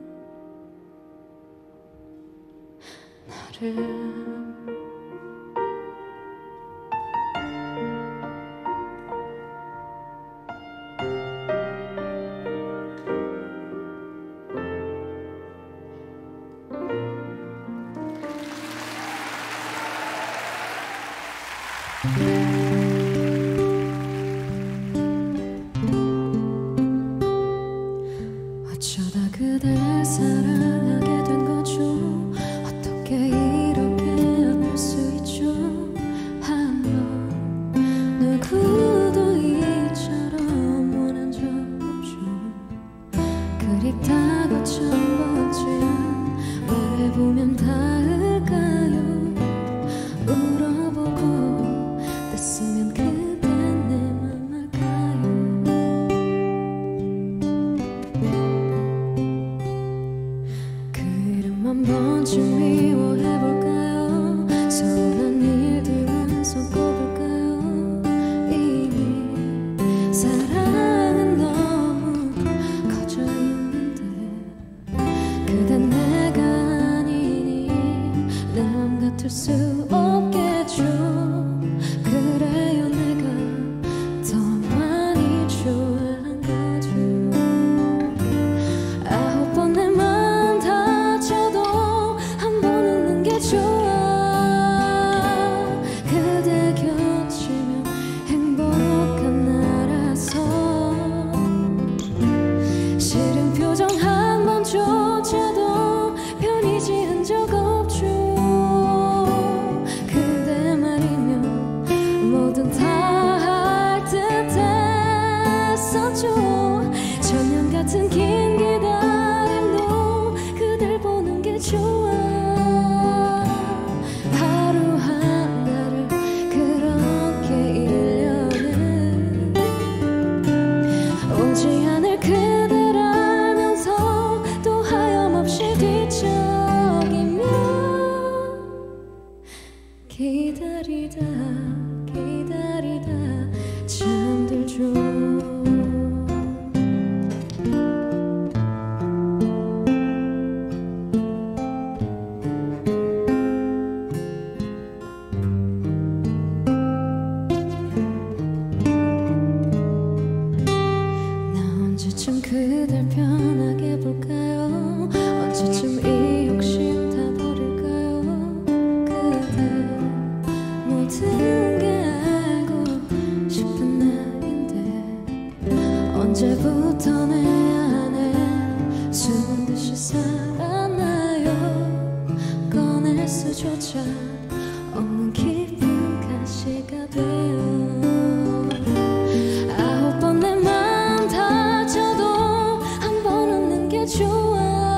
나를 어쩌다 그댈 사랑하게 된 거죠. 어떻게 이렇게 아플 수 있죠. 하며 누구도 이처럼 원한 적 없죠. 그립다고 천번쯤 말해보면 닿을까요. 울어보고 떴으면 그대 내 맘 알까요. 그 이름 한 번쯤 미워해볼까요. 서운한 일들만 손꼽을까요. 이미 사랑은 너무 커져 있는데 그댄 내가 아니니 내 맘 같을 수 없겠죠. 그래요 내가 더 많이 좋아한 거죠. 9번 내 맘 다쳐도 한 번 웃는 게 좋아. 그대 곁이면 행복한 나라서 싫은 표정 한 번조차도 편히 지은 적 없죠. 그대 말이면 뭐든 다 할 듯 했었죠. 천년 같은 긴 기다림도 그댈 보는 게 좋아. 하루 하나를 그렇게 1년을 오지 않을 그댈 알면서 또 하염없이 뒤척이며 기다리다 기다리다 잠들죠. 나 언제쯤 그댈 편하게 볼까요. 언제쯤 이 욕심 다 버릴까요. 그대 모든 게 알고 싶은 나인데 언제부터 내 안에 숨은 듯이 살았나요. 꺼낼 수조차 없는 깊은 가시가 돼요. 9번 내 맘 다쳐도 한 번 웃는 게 좋아.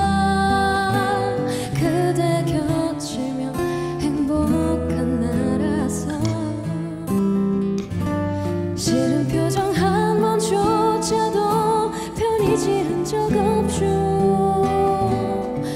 그대 곁이면 행복한 나라서 싫은 표정 한 번조차도 편히 지은 적 없죠.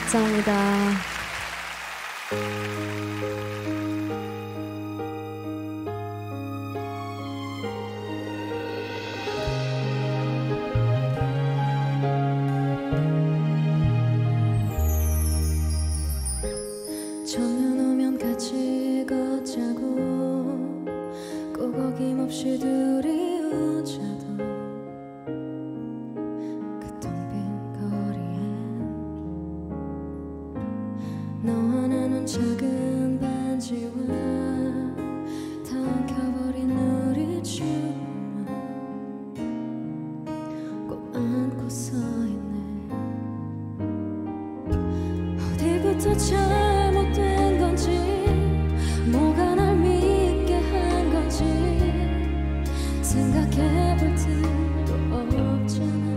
감사합니다. 저녁 오면 같이 걷자고 꼭 어김없이 둘이 웃자도 그 텅 빈 거리엔 너와 나눈 작은 반지와 다 엉켜버린 우리 춤만 꼭 안고 서있네. 어디부터 잘못된 건지 뭐가 날 믿게 한 건지 생각해볼 틈도 없잖아.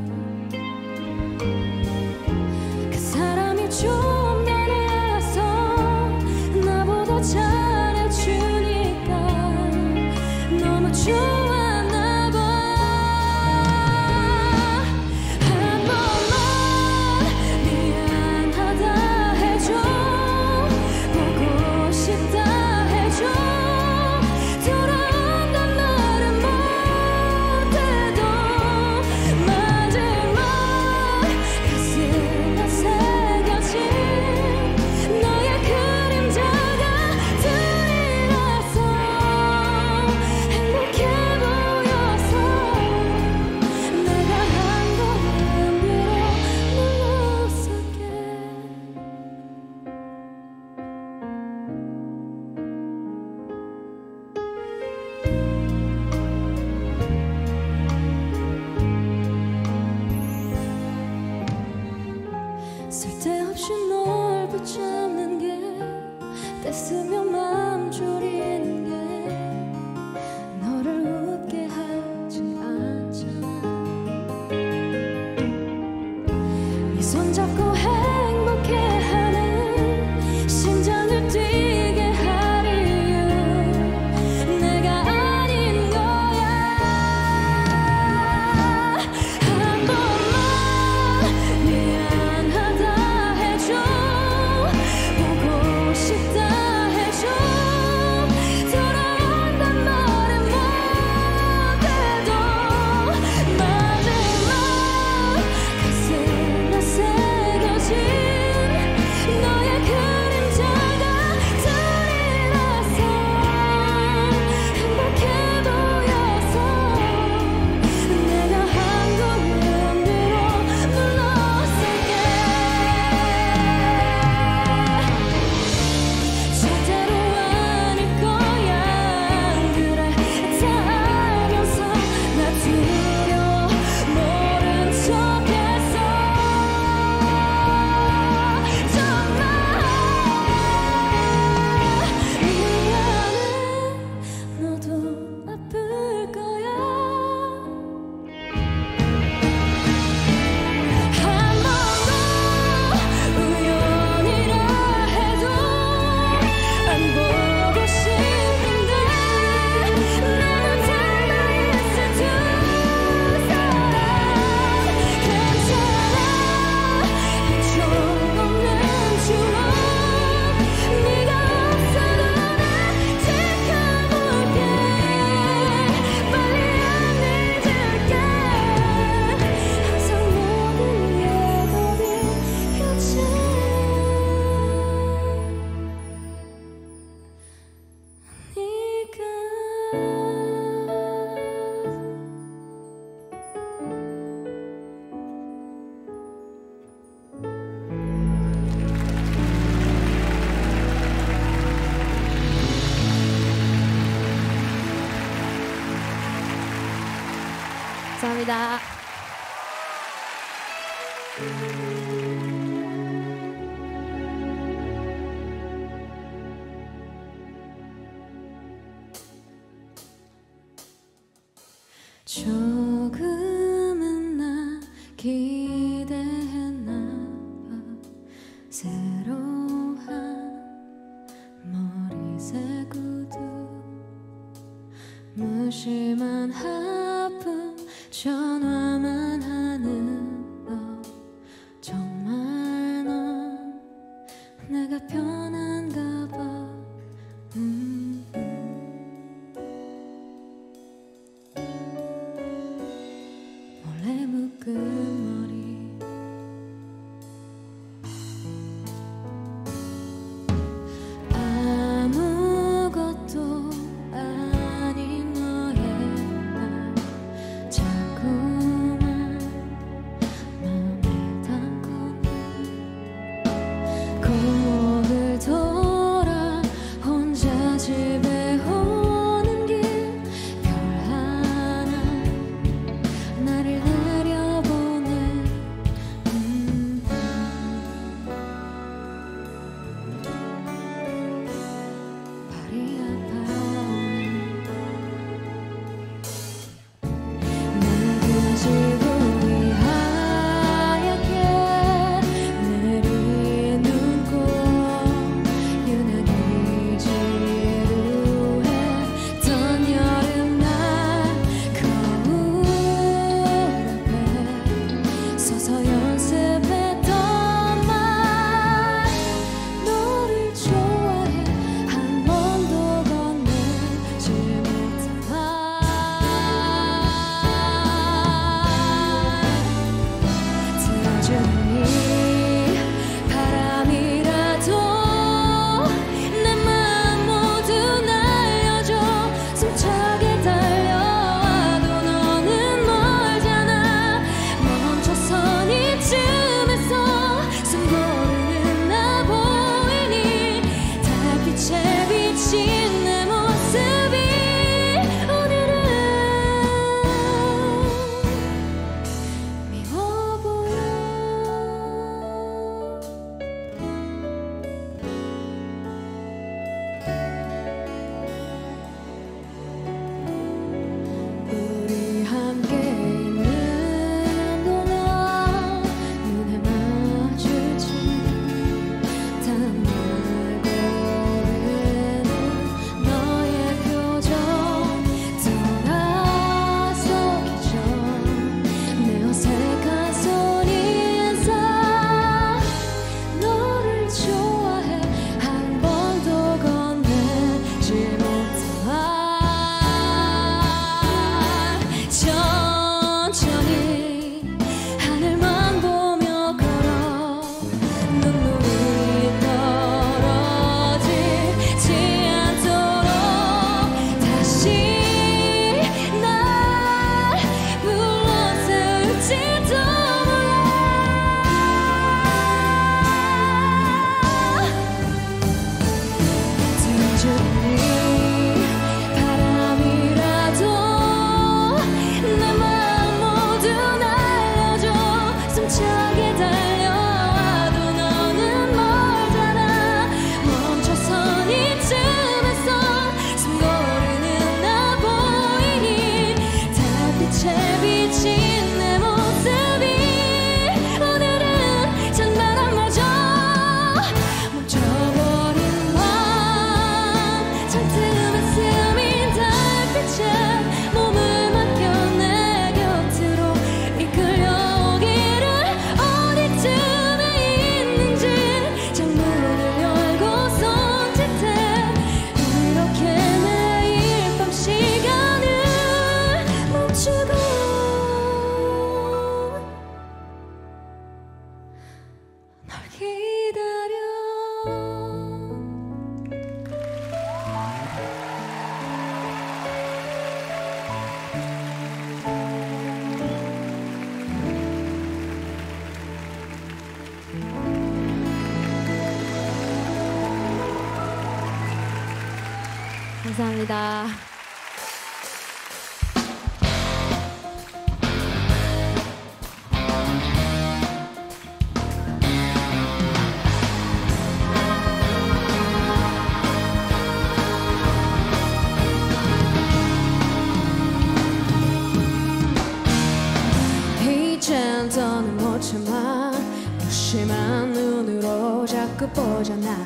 그 사람이 좀 더 나아서 나보다 잘해주니까 너무 좋았나 봐. 한 번만 미안하다 해줘. 보고 싶다 해줘. 돌아온단 말은 못해도 마지막 가슴에 새겨진 너의 그림자가 둘이라서 행복해 보여서 내가 한 걸음 뒤로 물러설게. 쓸데없이 널 붙잡는 게 떼쓰면 맘 졸이는 게 너를 웃게 하지 않잖아. 네 손잡고 행복해하는 심장을 뛰게 할 이유 내가 아닌 거야. 한 번만 미안하다 해줘. 보고 싶다 해줘. 돌아온단 말은 못해도 마지막 가슴에 새겨진 너의 그림자가 둘이라서 행복해 보여서 내가 한 걸음 뒤로 물러설게. 절대로 아닐 거야. 그래 다 알면서 나 두려워 모른 척했어. 정말 미안해. 너도 아플 거야. 한 번도 우연이라 해도 안 보고 싶은데 나는 달라있을 두 사람 괜찮아. 적 없는 추억 네가 없어도 난 지켜볼게. 빨리 안 잊을게. 항상 모든 게 거리 곁에 감사합니다. 조금은 나 기대했나 봐. 새로운 머리색 구두 무심한 하품 전화만 하는 너 정말 너 감사합니다. 이젠 더는 못 참아 무심한 눈으로 자꾸 보잖아.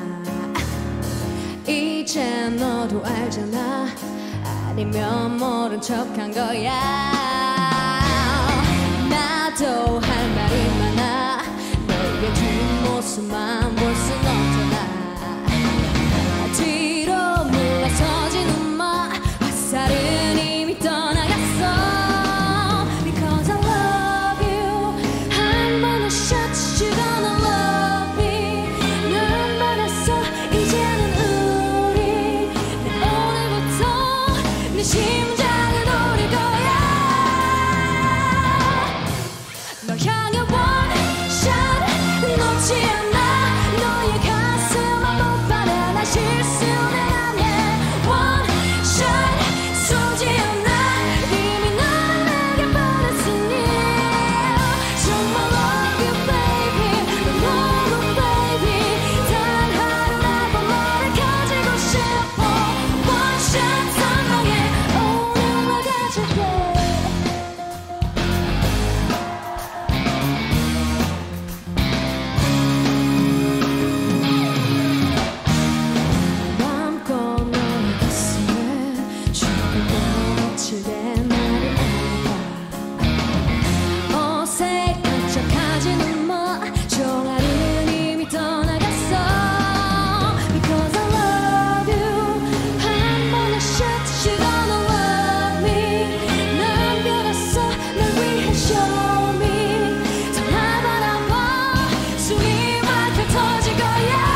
이젠 너도 알잖아. 아니면 모른 척한 거야. 나도 할 말이 많아. 너의 뒷모습만 볼 순 없잖아. 뒤로 물러서지는 마. 화살은 이미 떠나갔어. Because I love you. 한 번의 shot you're gonna love me. 난 받았어. 이제는 우리 난 오늘부터 내 심장을 노릴 거야. 널 향해 one shot 놓지 않아. 너의 가슴만 못 받아. 나 실수는 안 해. One shot 쏘지 않아. 이미 넌 내게 버렸으니. 정말 love you baby. 너무 baby. 단 하루라도 너를 가지고 싶어. One shot 사랑해. 오늘 나 가질게. 마음껏 너의 가슴에 죽고 며칠된 나를 알까. 어색한 척하지는 마. 종아리는 이미 떠나갔어. Because I love you. 한 번의 shot you're gonna love me. 난 변했어. 날 위해 show me. 더 날 바라봐. 숨이 막혀 터질 거야.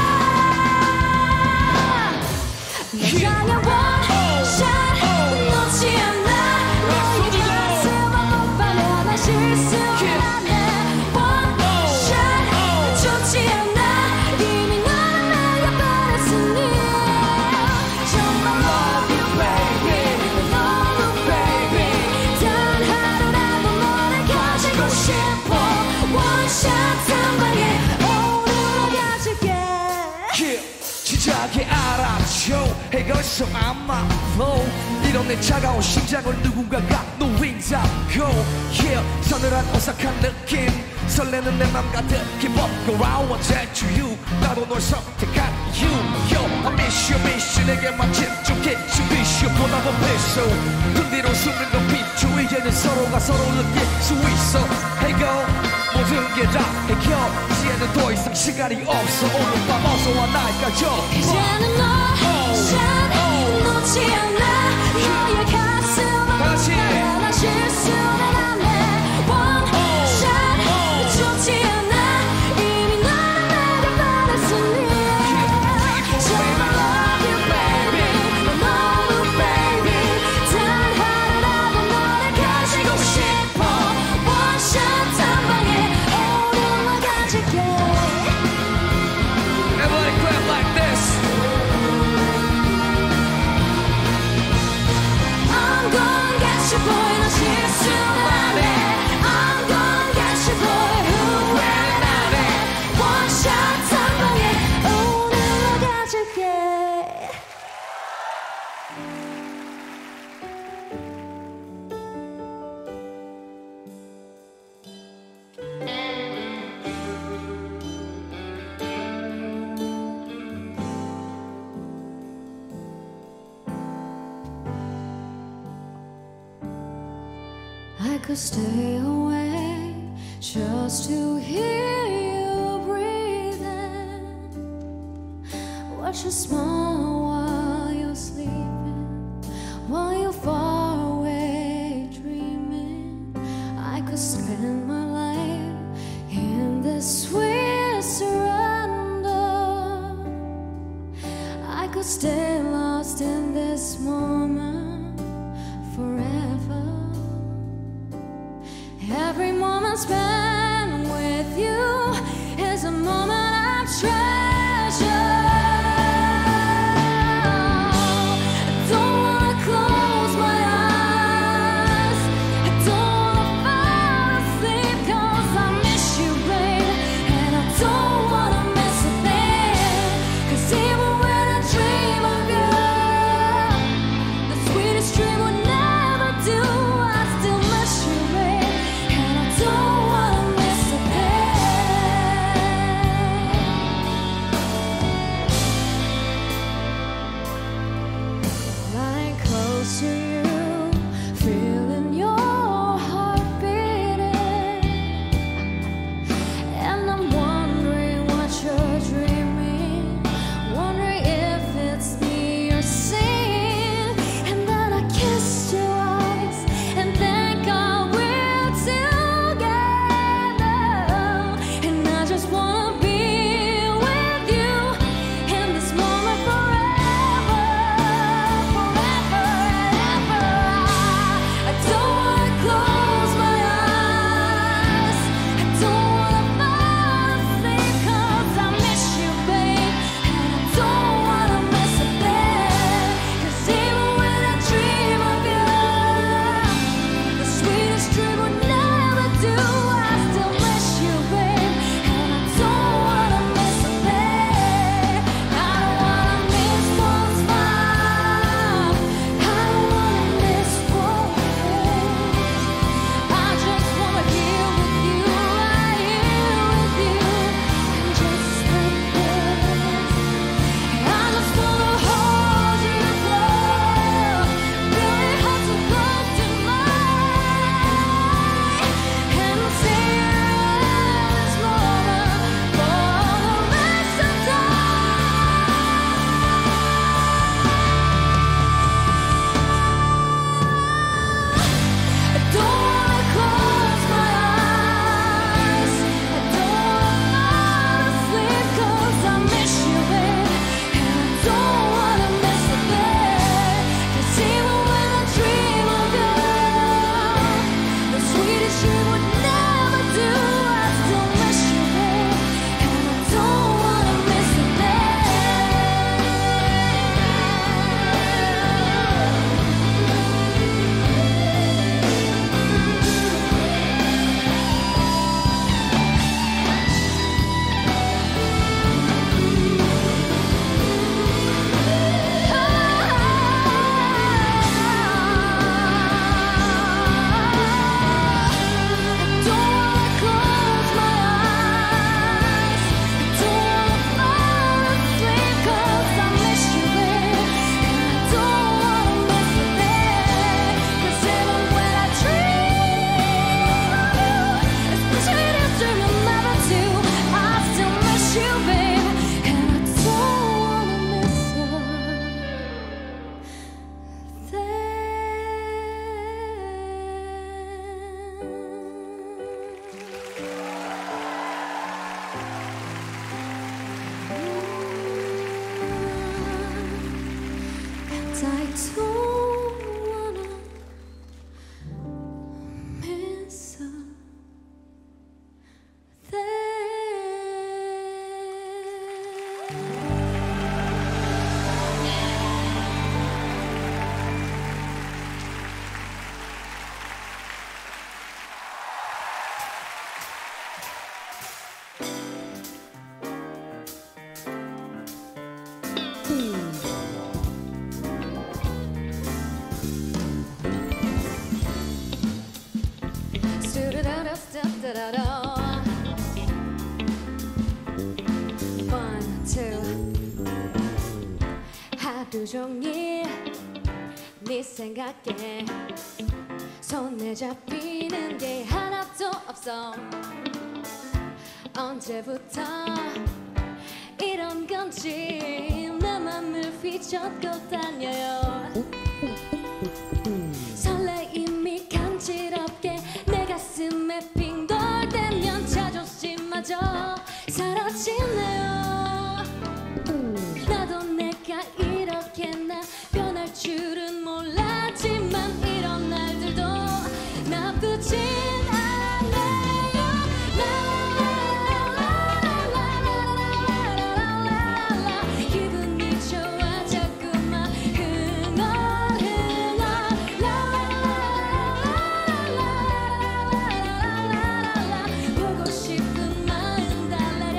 널 향해 one shot 놓지 않아. 너의 가슴만 못 받아. 나 실수는 안 해. One shot 좋지 않아. 이미 넌 내게 버렸으니. 정말 love you baby. 너무 baby. 단 하루라도 너를 가지고 싶어. One shot 한 방에 오늘 나 가질게. 진작에 알았죠. 해가 있어 아마 이런 내 차가운 심장을 누군가가 노인잡고 서늘한 오싹한 느낌. 설레는 내 맘 가득히 벗고 I want to you. 나도 널 선택한 you. Yo, I miss you, miss you. 내게만 집중해. 미슈 보다 더 필수. 등 뒤로 숨는 건 비추. 이제는 서로가 서로를 느낄 수 있어. 해고 모든 게 다 해결. 이제는 더 이상 시간이 없어. 오늘 밤 어서 와 날 가져. 이제는 너 shot 놓지 않아. 너의 가슴만 못 받아. 나 실수는 안 해. One shot 좋지 않아. 이미 넌 내게 버렸으니. 정말 love you baby. 너무 baby. 단 하루라도 너를 가지고 싶어. One shot 한 방에 오늘 나 가질게. Everybody clap like this. I'm gonna get you boy. 너 실수는 안 해. I'm gonna get you boy. 후회는 안 해. One shot 한 방에 오늘 나 가질게. I could stay awake just to hear you breathing. Watch you smile while you're sleeping, while you're far away dreaming. I could spend my life in this sweet surrender. I could stay lost in this moment forever. Every moment spent with you is a moment I treasure. Don't 따라라. One, two. 하루 종일 네 생각에 손 내잡히는 게 하나도 없어. 언제부터 이런 건지 내 맘을 휘젓고 다녀요. 설레임이 간지럽게 내 가슴에 빙 돌대면 자존심마저 사라지네요. 나도 내가 이렇게나 변할 줄은 몰랐지만 이런 날들도 나쁘진 않네요. 라라라라라라라라라라라. 기분이 좋아 자꾸만 흥얼흥얼. 라라라라라라라라라라. 보고 싶은 마음 달래려.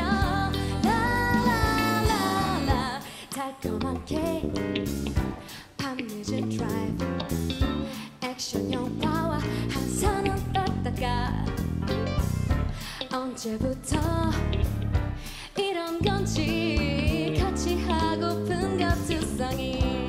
라라라라. 달콤한 케이크 밤늦은 드라이브 액션 영화와 한 산은 떴다가 언제부터 이런 건지 같이 하고픈 것투성이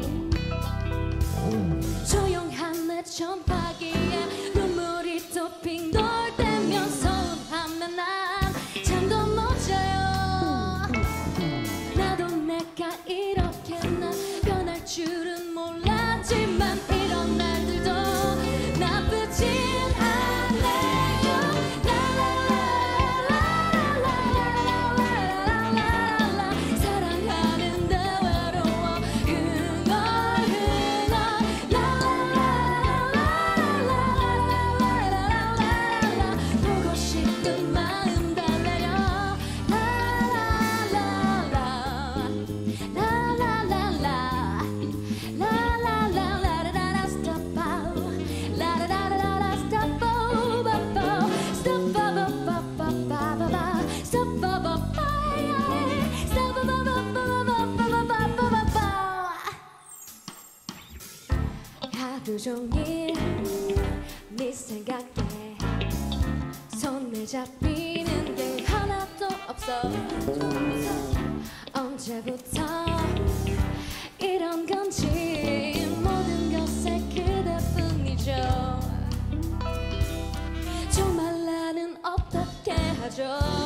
조용한 내 전화기에 눈물이 또 빙 돌대면 서운하면 난 잠도 못 자요. 나도 내가 이렇게나 변할 줄은 몰랐지만 이런 날들도 나쁘진 않네요. 라라라라라라라라라라. 사랑하는데 외로워 흥얼흥얼. 라라라라라라라라라라라. 보고 싶은 마음 달래려. 라라라라. 라라라라. 라라라라라라라. stop out. 라라라라라. stop out. stop out. stop 하루 종일 네 생각에 손 내잡히는 게 하나도 없어. 언제부터 이런 건지 모든 것에 그대뿐이죠. 정말 나는 어떻게 하죠.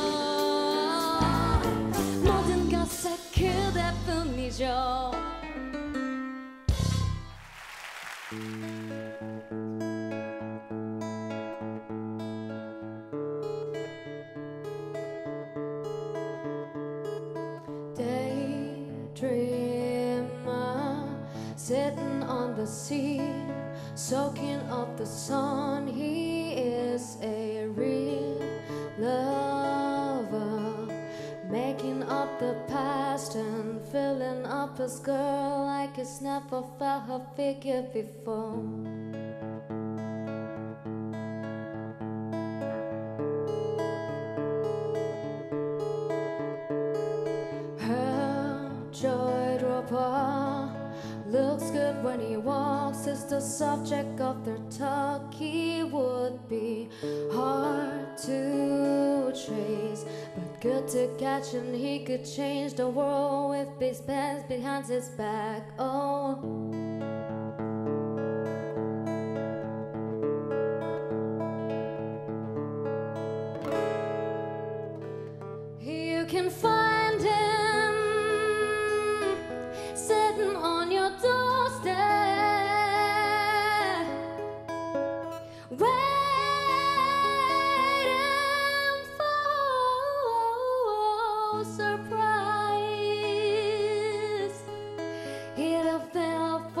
모든 것에 그대뿐이죠. Daydreamer sitting on the sea, soaking up the sun. He is a real lover, making up the past and filling up his girl like he's never felt her figure before. Her joy dropper looks good when he walks, is the subject of their talk. He would be hard to trace, but good to catch, and he could change the world with big pants behind his back. Oh, you can find him sitting on your doorstep, waiting for surprise. He'll feel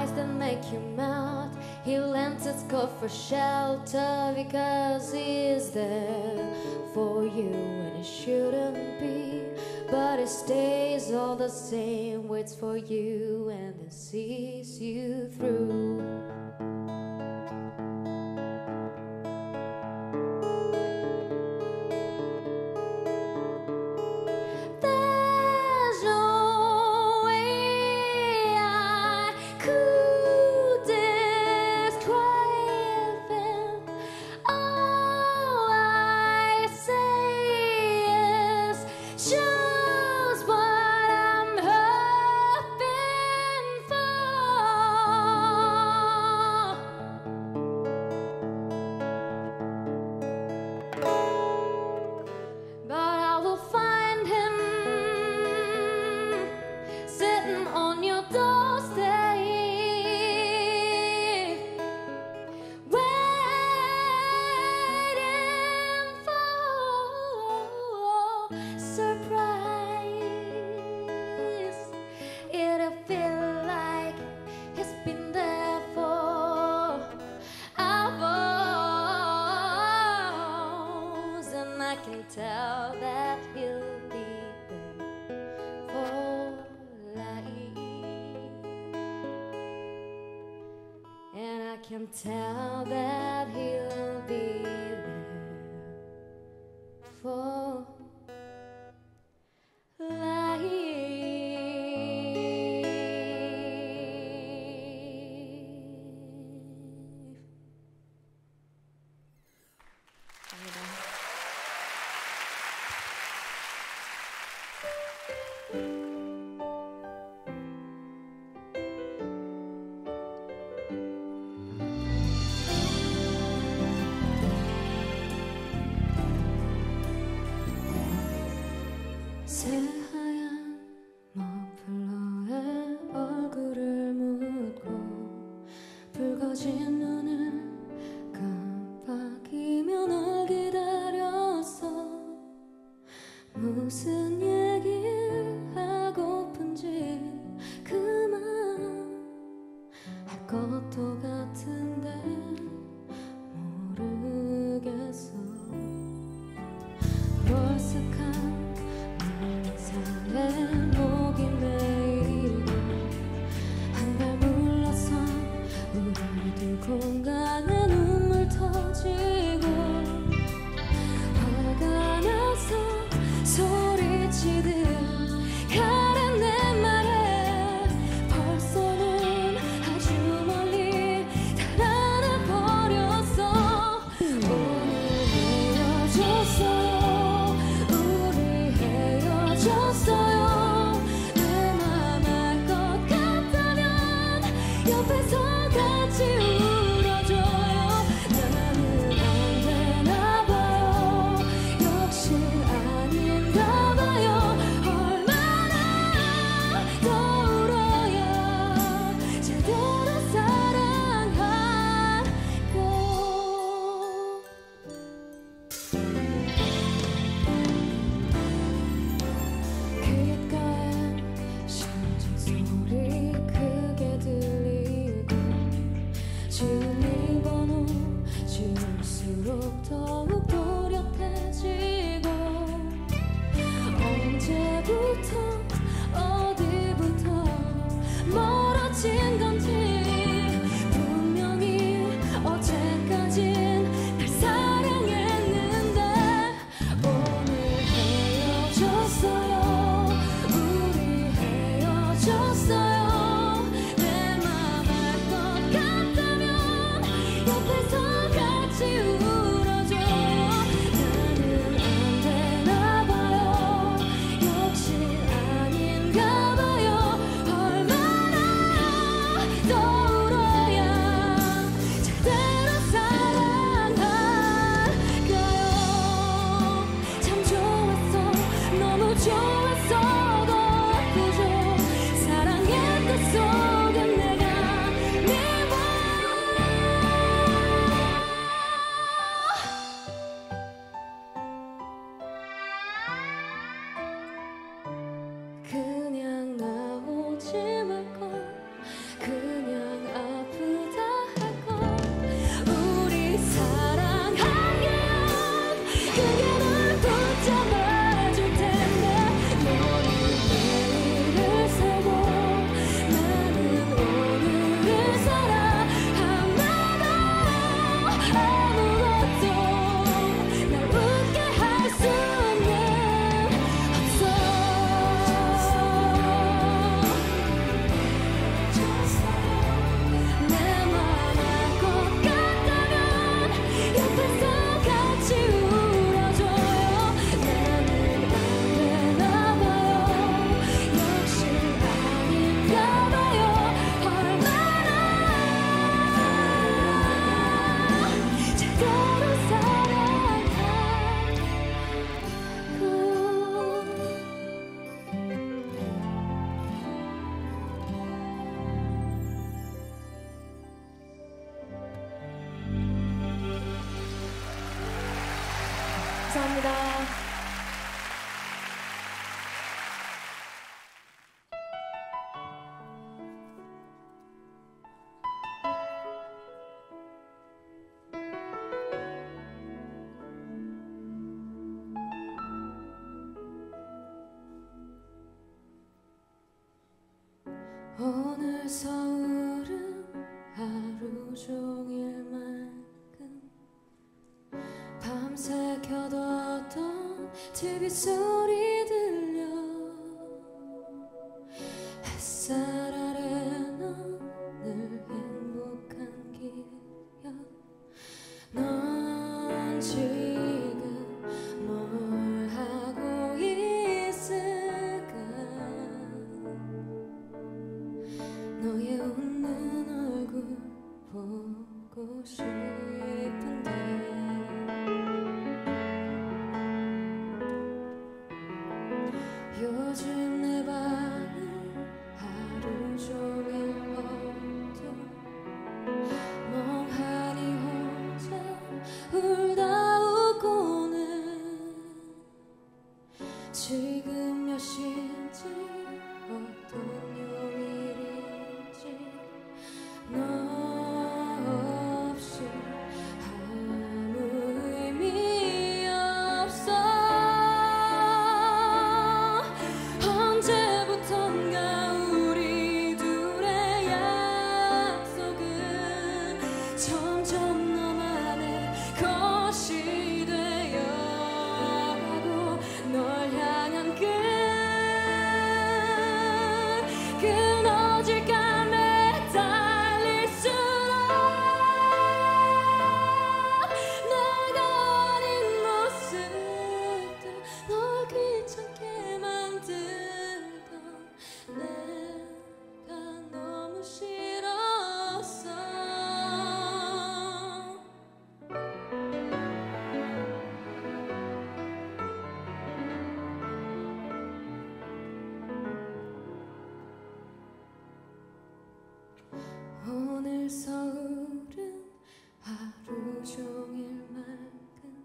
eyes that make you melt. He lends his coat for shelter because he's there for you when it shouldn't be. But it stays all the same, waits for you and then sees you through. Tell that he'll be there for life, and I can tell that he'll be there for life. 새하얀 머플러에 얼굴을 묻고 붉어진 눈을 깜빡이며 널 기다렸어. 무슨 얘기를 하고픈지 그만 할 것도 같은데 모르겠어. 멀쓱한 내 목이 메이고 한 발 물러선 우리 두 공간에 눈물 터지고 화가 나서 소리치듯 가는 내 말에 벌써는 아주 멀리 달아나 버렸어. 오늘 헤어졌어요. 내 맘 알 것 같다면 옆에서 같이 울어줘요. 나는 안 되나 봐요. 역시 아닌가 봐요. 얼마나 더 울어야 제대로 사랑하고. 심장소리 크게 들리고 지운 네 번호 지울수록 더욱 또렷해지고 언제부터 어디부터 멀어진 건지 분명히 어제까진 날 사랑했는데 오늘 헤어졌어요. 내 맘 알 것 같다면 옆에서 같이 울어줘. 감사합니다. 오늘 서울은 하루 종일만큼 밤새 켜뒀던 TV 소리 들려 햇살 아래 넌 늘 행복한 기억 넌 지금 뭘 하고 있을까 너의 웃는 얼굴 보고 싶은데 요즘 내 방은 하루 종일 어두워 멍하니 혼자 울다 웃고는 지금 몇 시인지 어떤 요일인지 너 없이 아무 의미 없어 언제부턴가 우리 둘의 약속은 점점 너만의 것이 되어가고 널 향한 끊어질까 매달릴수록 내가 아닌 모습들 널 귀찮게 만들던 내가 너무 싫었어 오늘 서울은 하루 종일만큼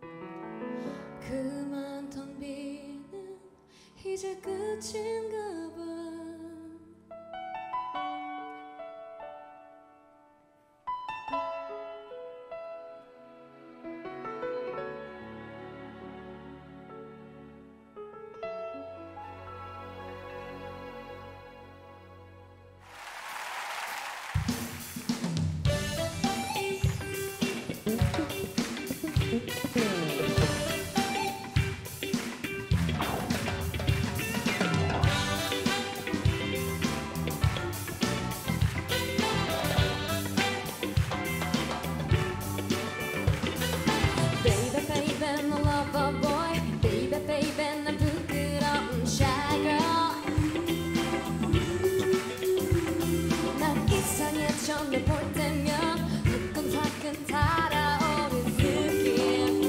그만던 비는 이제 끝인가 봐 Baby baby no lover boy Baby baby 난 부끄러운 shy girl 난 이상해져 널 볼 때면 후끈화끈 달아오는 느낌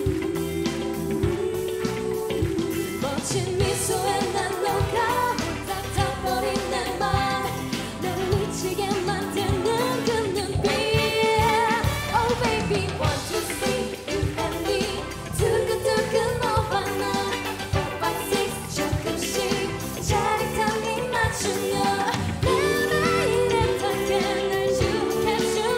멋진 미소에 난 녹아 닿아버린 내 맘 너를 미치게 만드는 그 눈빛 Oh baby one two three you and me 두근두근 너와 나 4, 5, 6 조금씩 짜릿함이 맞추며 내 매일에 닿게 날 유혹해준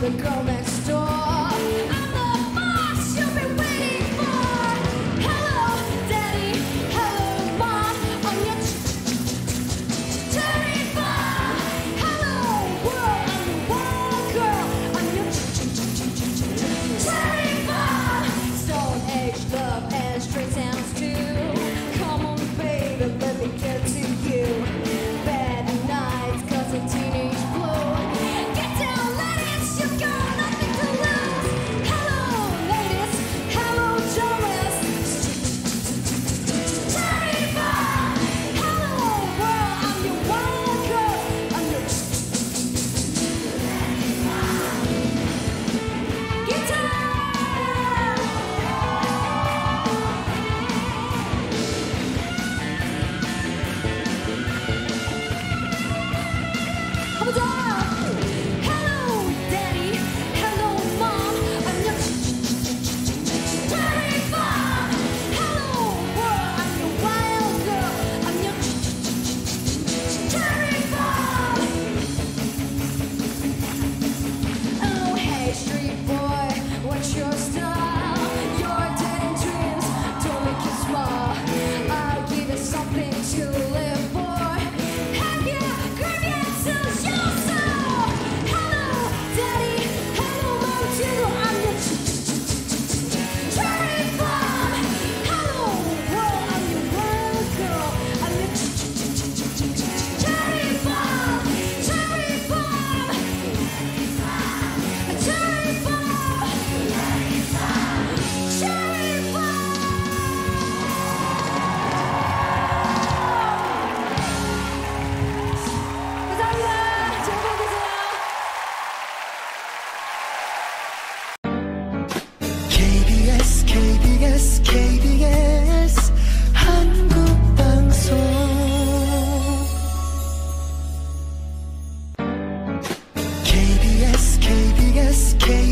the girl next door. I'm the boss you've been waiting for. Hello, daddy. Hello, mom. I'm your cherry bomb. Hello, world. I'm the wild girl. I'm your cherry bomb. Stone age love and straight sounds too. Come on, baby, let me get to you. Bad nights, cause of teenage blue. Get down, ladies, you've got nothing to lose. Hello, ladies, hello, Jonas. Cherry bomb. Hello, world, I'm your wild girl. I'm your guitar. Hello, daddy. Hello, mom. I'm your cherry bomb. Hello, world. I'm your wild girl. I'm your cherry bomb. Oh, hey, street boy, what's your style? Your dead end dreams don't make you smile. I'll give you something to live for. Have you grabbed your soul? Hello, daddy. Hello, mom, too. I'm your cherry bomb. Hello, world. I'm your wild girl. I'm your cherry bomb. Cherry bomb. Cherry bomb. Cherry bomb. 감사합니다. 즐거운 계세요. KBS KBS KBS 한국방송 KBS KBS KBS